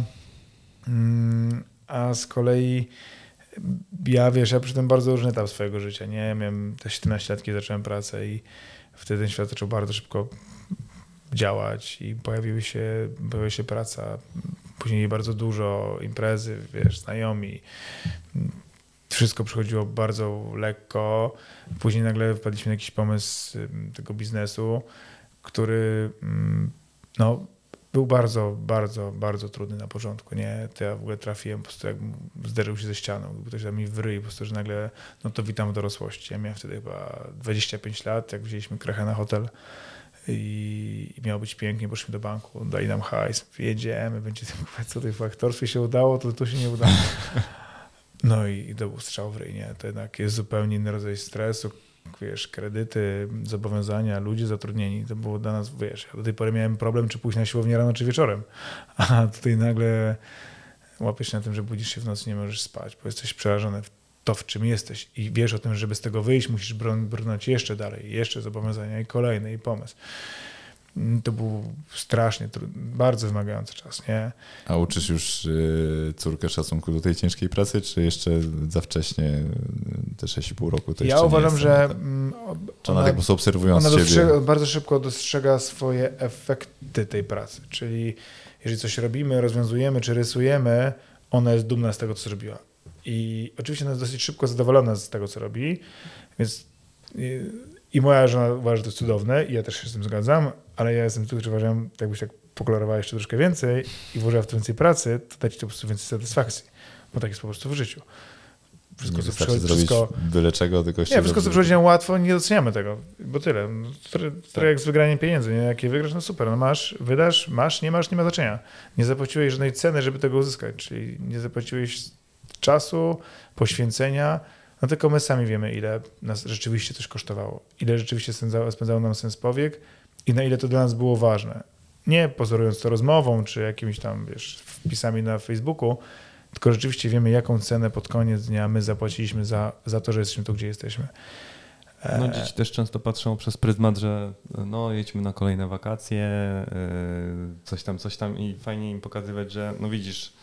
S4: a z kolei ja, wiesz, ja przyszedłem bardzo różny etap swojego życia, nie? Miałem te siedemnaście lat, kiedy zacząłem pracę i wtedy ten świat zaczął bardzo szybko działać i pojawiły się, pojawiła się praca później bardzo dużo, imprezy, wiesz, znajomi. Wszystko przychodziło bardzo lekko. Później nagle wpadliśmy na jakiś pomysł tego biznesu, który no, był bardzo, bardzo, bardzo trudny na początku. Nie? To ja w ogóle trafiłem, po prostu jak zderzył się ze ścianą, gdyby ktoś dał mi w ryj, po prostu, że nagle, no to witam w dorosłości. Ja miałem wtedy chyba dwadzieścia pięć lat, jak wzięliśmy krechę na hotel i, i miało być pięknie, poszliśmy do banku, dali nam hajs, jedziemy, będzie co ty w aktorstwie się udało, to to się nie udało. No i, i to był strzał w ryj, nie? To jednak jest zupełnie inny rodzaj stresu, wiesz, kredyty, zobowiązania, ludzie zatrudnieni, to było dla nas, wiesz, ja do tej pory miałem problem, czy pójść na siłownię rano, czy wieczorem, a tutaj nagle łapiesz się na tym, że budzisz się w nocy, nie możesz spać, bo jesteś przerażony w to, w czym jesteś i wiesz o tym, że żeby z tego wyjść, musisz brnąć jeszcze dalej, jeszcze zobowiązania i kolejne, i pomysł. To był strasznie trudny, bardzo wymagający czas, nie?
S1: A uczysz już y, córkę szacunku do tej ciężkiej pracy, czy jeszcze za wcześnie, te sześć i pół roku to
S4: ja
S1: jeszcze
S4: uważam,
S1: nie jest?
S4: że
S1: Ona, czy ona tak po prostu obserwując
S4: ona
S1: ciebie...
S4: bardzo szybko dostrzega swoje efekty tej pracy, czyli jeżeli coś robimy, rozwiązujemy, czy rysujemy, ona jest dumna z tego, co zrobiła. I oczywiście ona jest dosyć szybko zadowolona z tego, co robi, więc i, i moja żona uważa, że to jest cudowne i ja też się z tym zgadzam, ale ja jestem tu, że uważam, jakbyś tak pokolorowała jeszcze troszkę więcej i włożyła w to więcej pracy, to da ci to po prostu więcej satysfakcji, bo tak jest po prostu w życiu. Wszystko,
S1: nie
S4: co
S1: wystarczy
S4: przychodzi,
S1: zrobić
S4: wszystko,
S1: byle czego, tylko
S4: nie, wszystko, co przychodzi nam łatwo, nie doceniamy tego, bo tyle. Trochę tak. Jak z wygraniem pieniędzy, nie? Jak je wygrasz, no super, no masz, wydasz, masz, nie masz, nie ma znaczenia. Nie zapłaciłeś żadnej ceny, żeby tego uzyskać, czyli nie zapłaciłeś czasu, poświęcenia, no tylko my sami wiemy, ile nas rzeczywiście coś kosztowało, ile rzeczywiście spędzało, spędzało nam sens powiek i na ile to dla nas było ważne. Nie pozorując to rozmową, czy jakimiś tam, wiesz, wpisami na Facebooku, tylko rzeczywiście wiemy, jaką cenę pod koniec dnia my zapłaciliśmy za, za to, że jesteśmy tu, gdzie jesteśmy.
S2: No dzieci też często patrzą przez pryzmat, że no jedźmy na kolejne wakacje, coś tam, coś tam i fajnie im pokazywać, że no widzisz,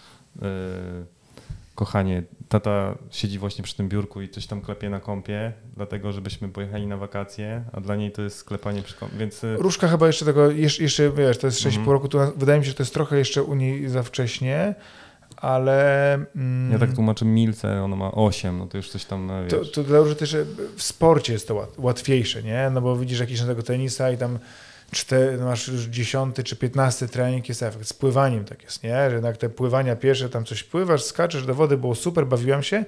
S2: kochanie, tata siedzi właśnie przy tym biurku i coś tam klepie na kompie, dlatego żebyśmy pojechali na wakacje, a dla niej to jest sklepanie przy kompie, więc...
S4: Różka chyba jeszcze tego, jeszcze, jeszcze wiesz, to jest sześć i pół
S2: Mhm.
S4: roku, to wydaje mi się, że to jest trochę jeszcze u niej za wcześnie, ale... Mm,
S2: Ja tak tłumaczę Milce, ona ma osiem, no to już coś tam,
S4: to,
S2: wiesz...
S4: to dlatego, że też w sporcie jest to łat, łatwiejsze, nie? No bo widzisz jakiś na tego tenisa i tam cztery, masz już dziesiąty czy piętnasty trening, jest efekt. Z pływaniem tak jest, nie? Że jednak te pływania pierwsze, tam coś pływasz, skaczesz do wody, było super, bawiłam się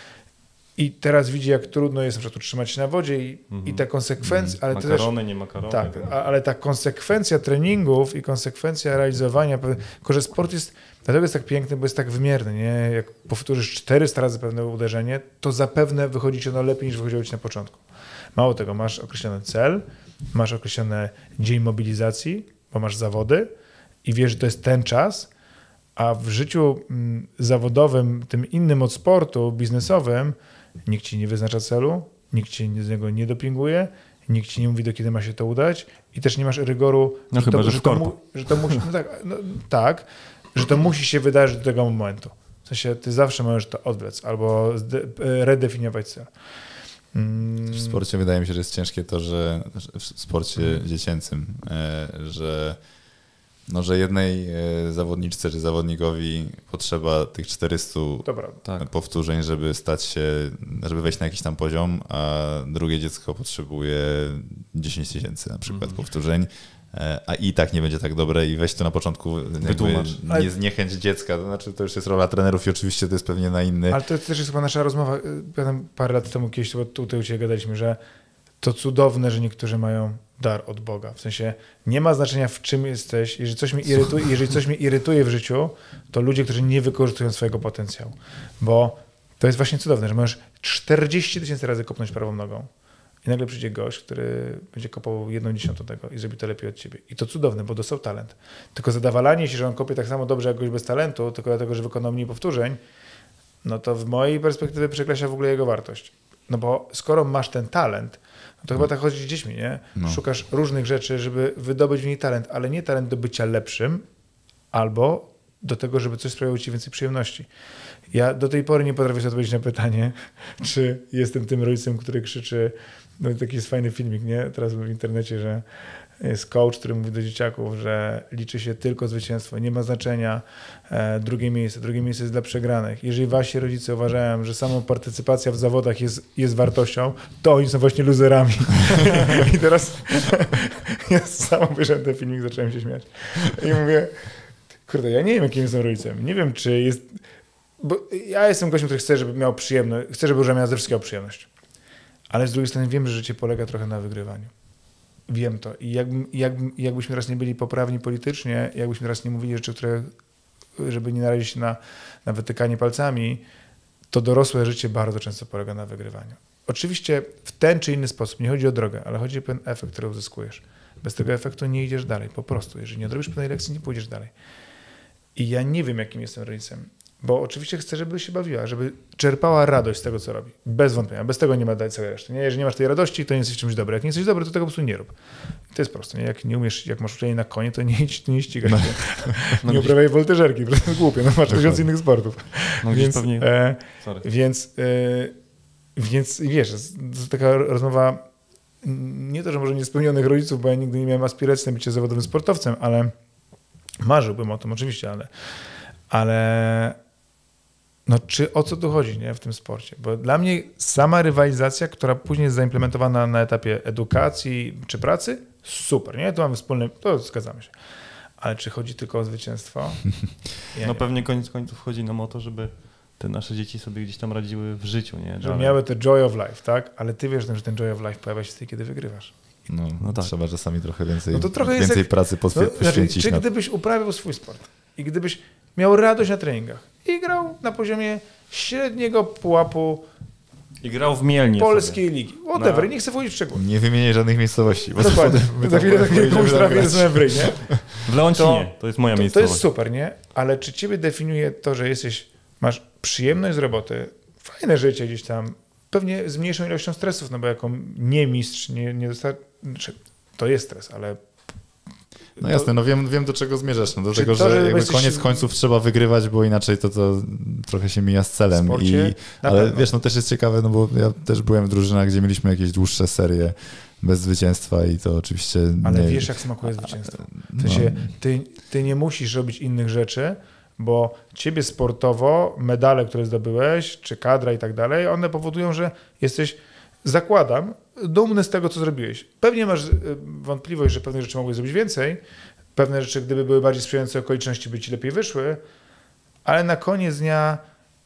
S4: i teraz widzi, jak trudno jest na przykład utrzymać się na wodzie i,
S2: Mhm.
S4: i te konsekwencje, ale to też...
S2: Makarony, nie makarony.
S4: Tak, a- ale ta konsekwencja treningów i konsekwencja realizowania, tylko że sport jest, dlatego jest tak piękny, bo jest tak wymierny, nie? Jak powtórzysz czterysta razy pewne uderzenie, to zapewne wychodzi ci ono lepiej niż wychodziło ci na początku. Mało tego, masz określony cel, masz określony dzień mobilizacji, bo masz zawody i wiesz, że to jest ten czas, a w życiu mm, zawodowym, tym innym od sportu, biznesowym, nikt ci nie wyznacza celu, nikt ci z niego nie dopinguje, nikt ci nie mówi, do kiedy ma się to udać i też nie masz rygoru,
S2: No
S4: że,
S2: chyba,
S4: to,
S2: że
S4: że,
S2: w
S4: to,
S2: korpo.
S4: mu, że to musi, no tak, no, tak, że to musi się wydarzyć do tego momentu. W sensie ty zawsze możesz to odwlec albo zde- redefiniować cel. Mm.
S1: W sporcie wydaje mi się, że jest ciężkie to, że że w sporcie dziecięcym, e, że, no, że jednej e, zawodniczce czy zawodnikowi potrzeba tych czterystu
S4: To prawda.
S2: Tak.
S1: powtórzeń, żeby stać się, żeby wejść na jakiś tam poziom, a drugie dziecko potrzebuje dziesięć tysięcy na przykład
S2: Mhm.
S1: powtórzeń, e, a i tak nie będzie tak dobre i weź to na początku jakby
S2: Wytłumacz.
S1: nie zniechęć dziecka, to znaczy to już jest rola trenerów i oczywiście to jest pewnie na inny...
S4: Ale to też jest chyba nasza rozmowa, pamiętam parę lat temu kiedyś chyba tutaj u Ciebie gadaliśmy, że to cudowne, że niektórzy mają dar od Boga. W sensie nie ma znaczenia, w czym jesteś. Jeżeli coś mnie irytuje, jeżeli coś mnie irytuje w życiu, to ludzie, którzy nie wykorzystują swojego potencjału. Bo to jest właśnie cudowne, że możesz czterdzieści tysięcy razy kopnąć prawą nogą i nagle przyjdzie gość, który będzie kopał jedną dziesiątą tego i zrobi to lepiej od ciebie. I to cudowne, bo dostał talent. Tylko zadawalanie się, że on kopie tak samo dobrze jak gość bez talentu, tylko dlatego, że wykonał mniej powtórzeń, no to w mojej perspektywie przekreśla w ogóle jego wartość. No bo skoro masz ten talent, no to chyba tak chodzi z dziećmi, nie?
S1: No.
S4: Szukasz różnych rzeczy, żeby wydobyć w niej talent, ale nie talent do bycia lepszym, albo do tego, żeby coś sprawiało ci więcej przyjemności. Ja do tej pory nie potrafię sobie odpowiedzieć na pytanie, czy jestem tym rodzicem, który krzyczy, no taki jest fajny filmik, nie? Teraz w internecie, że jest coach, który mówi do dzieciaków, że liczy się tylko zwycięstwo, nie ma znaczenia e, drugie miejsce, drugie miejsce jest dla przegranych. Jeżeli wasi rodzice uważają, że sama partycypacja w zawodach jest, jest wartością, to oni są właśnie luzerami. I teraz ja sam obejrzałem ten filmik, zacząłem się śmiać. I mówię, kurde, ja nie wiem, jakim jestem rodzicem. Nie wiem, czy jest... Bo ja jestem gościem, który chce, żeby miał przyjemność, chce, żeby Róża miała ze wszystkiego przyjemność. Ale z drugiej strony wiem, że życie polega trochę na wygrywaniu. Wiem to. I jakby, jakby, jakbyśmy teraz nie byli poprawni politycznie, jakbyśmy teraz nie mówili rzeczy, które, żeby nie narazić się na, na wytykanie palcami, to dorosłe życie bardzo często polega na wygrywaniu. Oczywiście w ten czy inny sposób, nie chodzi o drogę, ale chodzi o pewien efekt, który uzyskujesz. Bez tego efektu nie idziesz dalej, po prostu. Jeżeli nie odrobisz pewnej lekcji, nie pójdziesz dalej. I ja nie wiem, jakim jestem rodzicem, bo oczywiście chcę, żeby się bawiła, żeby czerpała radość z tego, co robi. Bez wątpienia. Bez tego nie ma dać całej reszty. Nie? Jeżeli nie masz tej radości, to nie jesteś w czymś dobry. Jak nie jesteś dobry, to tego po prostu nie rób. I to jest proste. Nie? Jak nie umiesz, jak masz uczenie na konie, to nie idź, nie ścigaj się. No, nie uprawiaj woltyżerki, to jest głupie. No, masz tysiąc innych sportów.
S2: No,
S4: więc,
S2: pewnie...
S4: e,
S2: Sorry.
S4: więc, e, więc wiesz, to jest taka rozmowa nie to, że może niespełnionych rodziców, bo ja nigdy nie miałem aspiracji na bycie zawodowym sportowcem, ale marzyłbym o tym oczywiście, ale ale no czy o co tu chodzi, nie, w tym sporcie? Bo dla mnie sama rywalizacja, która później jest zaimplementowana na etapie edukacji czy pracy, super, nie? To mamy wspólne, to zgadzamy się. Ale czy chodzi tylko o zwycięstwo? Ja
S2: no
S4: nie.
S2: pewnie koniec końców chodzi nam o to, żeby te nasze dzieci sobie gdzieś tam radziły w życiu, nie?
S4: Żeby miały to joy of life, tak? Ale ty wiesz, że ten joy of life pojawia się wtedy, kiedy wygrywasz.
S1: No,
S2: No tak.
S1: Trzeba czasami trochę więcej,
S4: No to trochę jest
S1: więcej
S4: jak-
S1: pracy poświe-
S4: No,
S1: poświęcić.
S4: znaczy, czy
S1: na...
S4: gdybyś uprawiał swój sport i gdybyś miał radość na treningach i grał na poziomie średniego pułapu
S2: I grał w Mielnie
S4: polskiej
S2: sobie.
S4: ligi, whatever,
S2: No.
S4: nie chcę wchodzić w szczegóły.
S1: Nie wymieniaj żadnych miejscowości. Bo
S4: Dokładnie,
S1: my
S4: za
S1: tam
S4: chwilę takiego komuś
S1: pojedziemy
S4: trafi,
S1: nagrać.
S4: że w ryj, nie?
S2: W Leoncinie, to, to jest moja
S4: To, to
S2: miejscowość.
S4: jest super, nie? Ale czy ciebie definiuje to, że jesteś, masz przyjemność z roboty, fajne życie gdzieś tam, pewnie z mniejszą ilością stresów, no bo jako nie mistrz, nie, nie dostar... znaczy, to jest stres, ale...
S1: No jasne, no wiem, wiem do czego zmierzasz. No do
S4: Czy
S1: tego,
S4: to,
S1: że
S4: że
S1: jakby
S4: jesteś-
S1: koniec końców trzeba wygrywać, bo inaczej to, to trochę się mija z celem.
S4: W sporcie
S1: I,
S4: na
S1: ale
S4: pewno.
S1: wiesz, no też jest ciekawe, no bo ja też byłem w drużynach, gdzie mieliśmy jakieś dłuższe serie bez zwycięstwa i to oczywiście...
S4: Ale
S1: nie,
S4: wiesz, jak smakuje zwycięstwo. W
S1: no,
S4: sensie, ty, ty nie musisz robić innych rzeczy, bo ciebie sportowo, medale, które zdobyłeś, czy kadra i tak dalej, one powodują, że jesteś, zakładam, dumny z tego, co zrobiłeś. Pewnie masz y, wątpliwość, że pewne rzeczy mogłeś zrobić więcej, pewne rzeczy, gdyby były bardziej sprzyjające okoliczności, by ci lepiej wyszły, ale na koniec dnia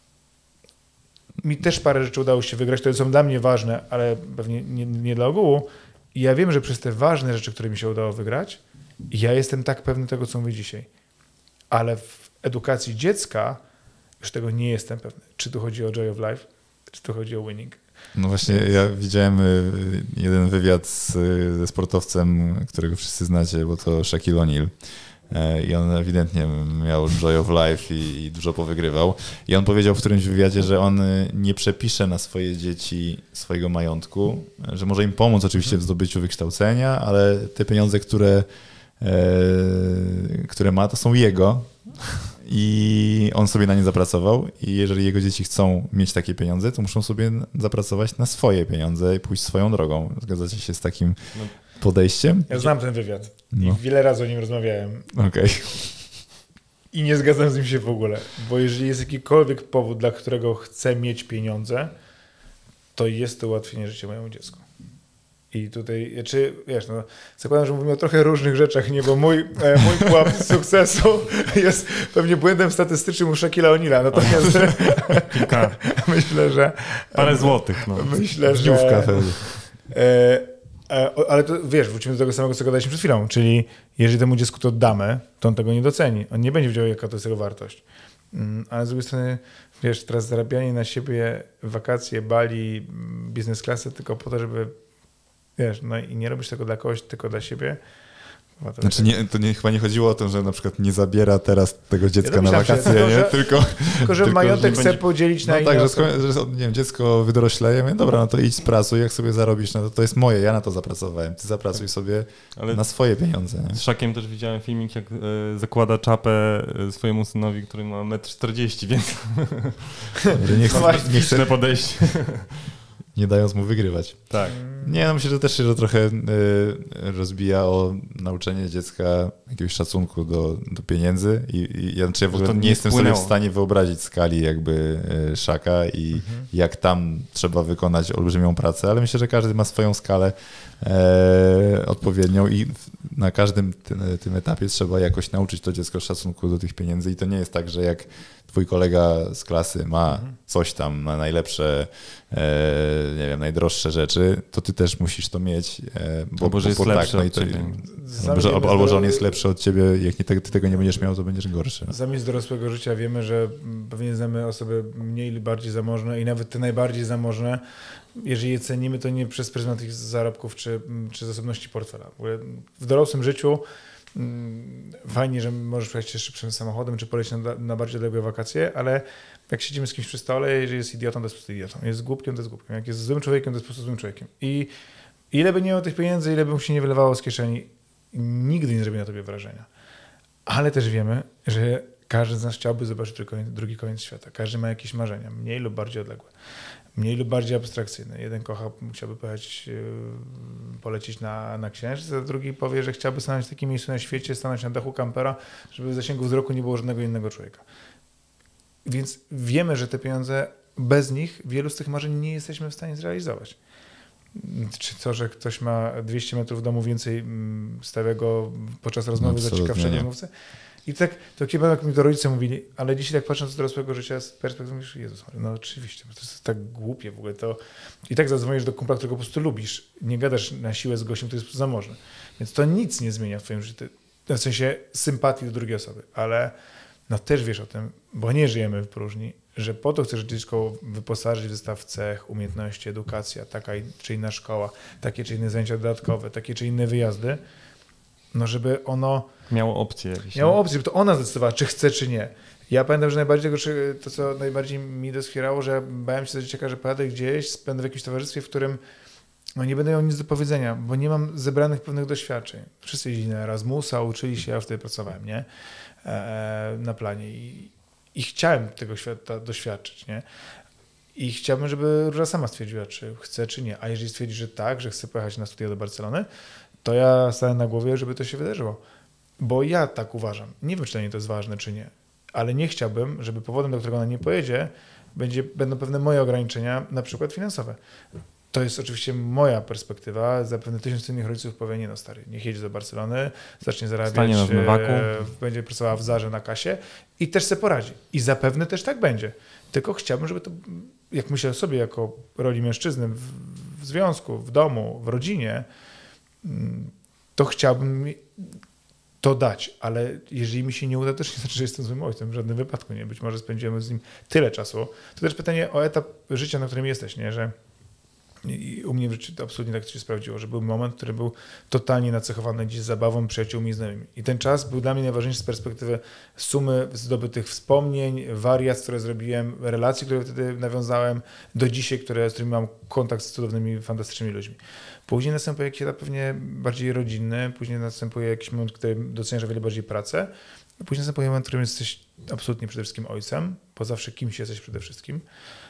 S4: mi też parę rzeczy udało się wygrać, które są dla mnie ważne, ale pewnie nie, nie dla ogółu. I ja wiem, że przez te ważne rzeczy, które mi się udało wygrać, ja jestem tak pewny tego, co mówię dzisiaj. Ale w edukacji dziecka już tego nie jestem pewny. Czy tu chodzi o joy of life, czy tu chodzi o winning.
S1: No właśnie, ja widziałem y, jeden wywiad z, ze sportowcem, którego wszyscy znacie, bo to Shaquille O'Neal. E, I on ewidentnie miał joy of life i, i dużo powygrywał. I on powiedział w którymś wywiadzie, że on y, nie przepisze na swoje dzieci swojego majątku, że może im pomóc oczywiście w zdobyciu wykształcenia, ale te pieniądze, które, e, które ma, to są jego. I on sobie na nie zapracował i jeżeli jego dzieci chcą mieć takie pieniądze, to muszą sobie zapracować na swoje pieniądze i pójść swoją drogą. Zgadzacie się z takim podejściem?
S4: Ja znam ten wywiad
S1: No.
S4: i wiele razy o nim rozmawiałem
S1: Okej.
S4: i nie zgadzam z nim się w ogóle, bo jeżeli jest jakikolwiek powód, dla którego chcę mieć pieniądze, to jest to ułatwienie życia mojemu dziecku. I tutaj, czy wiesz, no, zakładam, że mówimy o trochę różnych rzeczach, nie, bo mój, e, mój pułap sukcesu jest pewnie błędem statystycznym u Shaquilla O'Neala, natomiast
S2: Kilka,
S4: myślę, że
S2: parę złotych. No.
S4: myślę, że
S1: Dniówka pewnie.
S4: e, e, o- ale to wiesz, wrócimy do tego samego, co gadaliśmy przed chwilą, czyli jeżeli temu dziecku to damy, to on tego nie doceni, on nie będzie wiedział, jaka to jest jego wartość. Mm, ale z drugiej strony, wiesz, teraz zarabianie na siebie, wakacje, Bali, mm, biznes klasy tylko po to, żeby wiesz, no i nie robisz tego dla kogoś, tylko dla siebie,
S1: Znaczy nie, to nie, chyba nie chodziło o to, że na przykład nie zabiera teraz tego dziecka
S4: Ja
S1: na
S4: domyślam się,
S1: wakacje,
S4: tylko,
S1: nie?
S4: że-
S1: Tylko,
S4: Tylko, że
S1: tylko,
S4: majątek
S1: że
S4: chce
S1: będzie-
S4: podzielić na
S1: No
S4: inne
S1: tak, że,
S4: osoby.
S1: sko- że nie wiem, dziecko wydorośleje, mówię, dobra, no to idź pracuj, jak sobie zarobisz, no to, to jest moje, ja na to zapracowałem, ty zapracuj sobie
S2: Ale
S1: na swoje pieniądze. Nie?
S2: z Szakiem też widziałem filmik, jak e, zakłada czapę e, swojemu synowi, który ma metr czterdzieści, więc
S1: Że nie, chce, nie,
S2: liczne
S1: chce,
S2: podejście.
S1: nie dając mu wygrywać.
S2: Tak.
S1: Nie, no myślę, że też się to trochę y, rozbija o nauczenie dziecka jakiegoś szacunku do, do pieniędzy i, i ja, znaczy ja w
S2: Że
S1: ogóle
S2: to
S1: nie
S2: nie
S1: jestem sobie w
S2: wpłynęło.
S1: stanie wyobrazić skali jakby y, Szaka i
S4: Mhm.
S1: jak tam trzeba wykonać olbrzymią pracę, ale myślę, że każdy ma swoją skalę e, odpowiednią i w- na każdym tym, tym etapie trzeba jakoś nauczyć to dziecko szacunku do tych pieniędzy i to nie jest tak, że jak twój kolega z klasy ma
S4: Mhm.
S1: coś tam na najlepsze, e, nie wiem, najdroższe rzeczy, to ty też musisz to mieć, e, bo,
S2: Albo, że jest
S1: bo
S2: lepszy
S1: no i
S2: od
S1: to,
S2: ciebie.
S1: albo, że, albo, albo że on jest
S4: Zamiast-
S1: lepszy od ciebie, jak nie, te- ty tego nie będziesz miał, to będziesz gorszy.
S4: Zamiast dorosłego życia wiemy, że mm, pewnie znamy osoby mniej lub bardziej zamożne i nawet te najbardziej zamożne, jeżeli je cenimy, to nie przez pryzmat ich zarobków czy, czy zasobności portfela. W ogóle w dorosłym życiu mm, fajnie, że możesz przejść się szybszym samochodem czy polecieć na, na bardziej odległe wakacje, ale jak siedzimy z kimś przy stole, jeżeli jest idiotą, to jest po prostu idiotą. Jest głupkiem, to jest głupkiem. Jak jest złym człowiekiem, to jest po prostu złym człowiekiem. I ile by nie miał tych pieniędzy, ile by mu się nie wylewało z kieszeni, nigdy nie zrobi na tobie wrażenia. Ale też wiemy, że każdy z nas chciałby zobaczyć tylko drugi koniec świata. Każdy ma jakieś marzenia, mniej lub bardziej odległe, mniej lub bardziej abstrakcyjne. Jeden kocha, chciałby pojechać, yy, polecieć na, na Księżyc, a drugi powie, że chciałby stanąć w takim miejscu na świecie, stanąć na dachu kampera, żeby w zasięgu wzroku nie było żadnego innego człowieka. Więc wiemy, że te pieniądze, bez nich wielu z tych marzeń nie jesteśmy w stanie zrealizować. Czy to, że ktoś ma dwieście metrów domu więcej, mm, stawia go podczas rozmowy za
S1: Absolutnie
S4: ciekawszego
S1: nie.
S4: rozmówcę? I tak, to kiedy jak mi to rodzice mówili, ale dzisiaj tak patrząc z dorosłego życia z perspektywy, mówisz, Jezus, no oczywiście, bo to jest tak głupie w ogóle. To i tak zadzwonisz do kumpla, którego po prostu lubisz. Nie gadasz na siłę z gościem, który jest zamożny. Więc to nic nie zmienia w twoim życiu. W sensie sympatii do drugiej osoby, ale no też wiesz o tym, bo nie żyjemy w próżni, że po to chcesz dziecko wyposażyć w zestaw cech, umiejętności, edukacja, taka czy inna szkoła, takie czy inne zajęcia dodatkowe, takie czy inne wyjazdy, no żeby ono
S2: Miało opcje jakieś.
S4: miało
S2: nie?
S4: opcję, żeby to ona zdecydowała, czy chce, czy nie. Ja pamiętam, że najbardziej tego, czy- to, co najbardziej mi doskwierało, że bałem się za dzieciaka, że pojadę gdzieś, spędzę w jakimś towarzystwie, w którym no nie będę miał nic do powiedzenia, bo nie mam zebranych pewnych doświadczeń. Wszyscy jeździli na Erasmusa, uczyli się, ja wtedy pracowałem, nie? E, na planie i, i chciałem tego świata doświadczyć, nie? I chciałbym, żeby Róża sama stwierdziła, czy chce, czy nie. A jeżeli stwierdzi, że tak, że chce pojechać na studia do Barcelony, to ja stanę na głowie, żeby to się wydarzyło. Bo ja tak uważam. Nie wiem, czy dla niej to jest ważne, czy nie. Ale nie chciałbym, żeby powodem, do którego ona nie pojedzie, będzie, będą pewne moje ograniczenia, na przykład finansowe. To jest oczywiście moja perspektywa. Zapewne tysiąc innych rodziców powie, nie no stary, niech jedzie do Barcelony, zacznie zarabiać,
S2: Stanie na zmywaku.
S4: e, będzie pracowała w Zarze na kasie i też se poradzi. I zapewne też tak będzie. Tylko chciałbym, żeby to, jak myślę o sobie jako roli mężczyzny w, w związku, w domu, w rodzinie, mm, to chciałbym to dać, ale jeżeli mi się nie uda, też nie znaczy, że jestem złym ojcem, w żadnym wypadku nie. Być może spędzimy z nim tyle czasu. To też pytanie o etap życia, na którym jesteś, nie? Że i u mnie w życiu to absolutnie tak się sprawdziło, że był moment, który był totalnie nacechowany gdzieś zabawą, przyjaciółmi i znajomymi. I ten czas był dla mnie najważniejszy z perspektywy sumy zdobytych wspomnień, wariat, które zrobiłem, relacji, które wtedy nawiązałem, do dzisiaj, które, z którymi mam kontakt z cudownymi, fantastycznymi ludźmi. Później następuje jakiś etap pewnie bardziej rodzinny, później następuje jakiś moment, który doceniasz o wiele bardziej pracę, a później następuje moment, w którym jesteś absolutnie przede wszystkim ojcem, bo zawsze kimś jesteś przede wszystkim.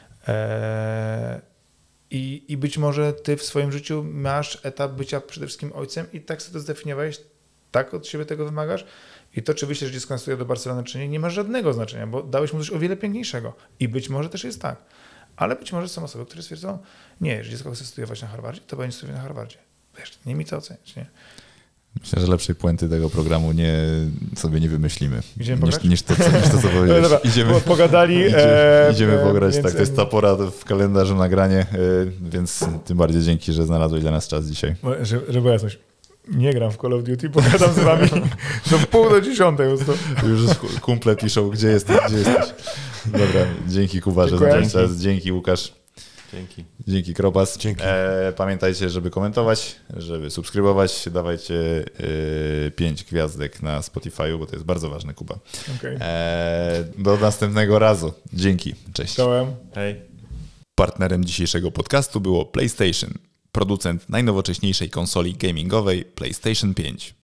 S4: Eee, I, I być może ty w swoim życiu masz etap bycia przede wszystkim ojcem i tak sobie to zdefiniowałeś, tak od siebie tego wymagasz i to, czy wyślesz dziecko na studia do Barcelony, czy nie, nie ma żadnego znaczenia, bo dałeś mu coś o wiele piękniejszego i być może też jest tak. Ale być może są osoby, które stwierdzą, nie, jeżeli dziecko chce studiować na Harvardzie, to będzie studiować na Harvardzie. Wiesz, nie mi to oceniać, nie?
S1: Myślę, że lepszej puenty tego programu nie, sobie nie wymyślimy
S4: Idziemy
S1: niż,
S4: pograć?
S1: niż, to, co, niż to, co powiedziałeś.
S4: Dobra,
S1: Idziemy,
S4: pogadali.
S1: idziemy,
S4: e,
S1: idziemy pograć,
S4: więc-
S1: tak, to jest ta pora w kalendarzu nagranie, e, więc tym bardziej dzięki, że znalazłeś dla nas czas dzisiaj.
S4: Że, żeby jasność, nie gram w Call of Duty, pogadam z wami do pół do dziesiątej. po prostu.
S1: Już kumple piszą, gdzie jesteś, gdzie jesteś. Dobra, dzięki Kuba, że
S4: Dziękuję.
S1: znalazłeś czas, dzięki Łukasz.
S2: Dzięki.
S1: Dzięki, Kropas.
S3: Dzięki.
S1: E, pamiętajcie, żeby komentować, żeby subskrybować. Dawajcie e, pięć gwiazdek na Spotify'u, bo to jest bardzo ważne, Kuba.
S4: Okay.
S1: E, do następnego razu. Dzięki. Cześć.
S4: Czołem.
S2: Hej.
S1: Partnerem dzisiejszego podcastu było PlayStation, producent najnowocześniejszej konsoli gamingowej PlayStation pięć.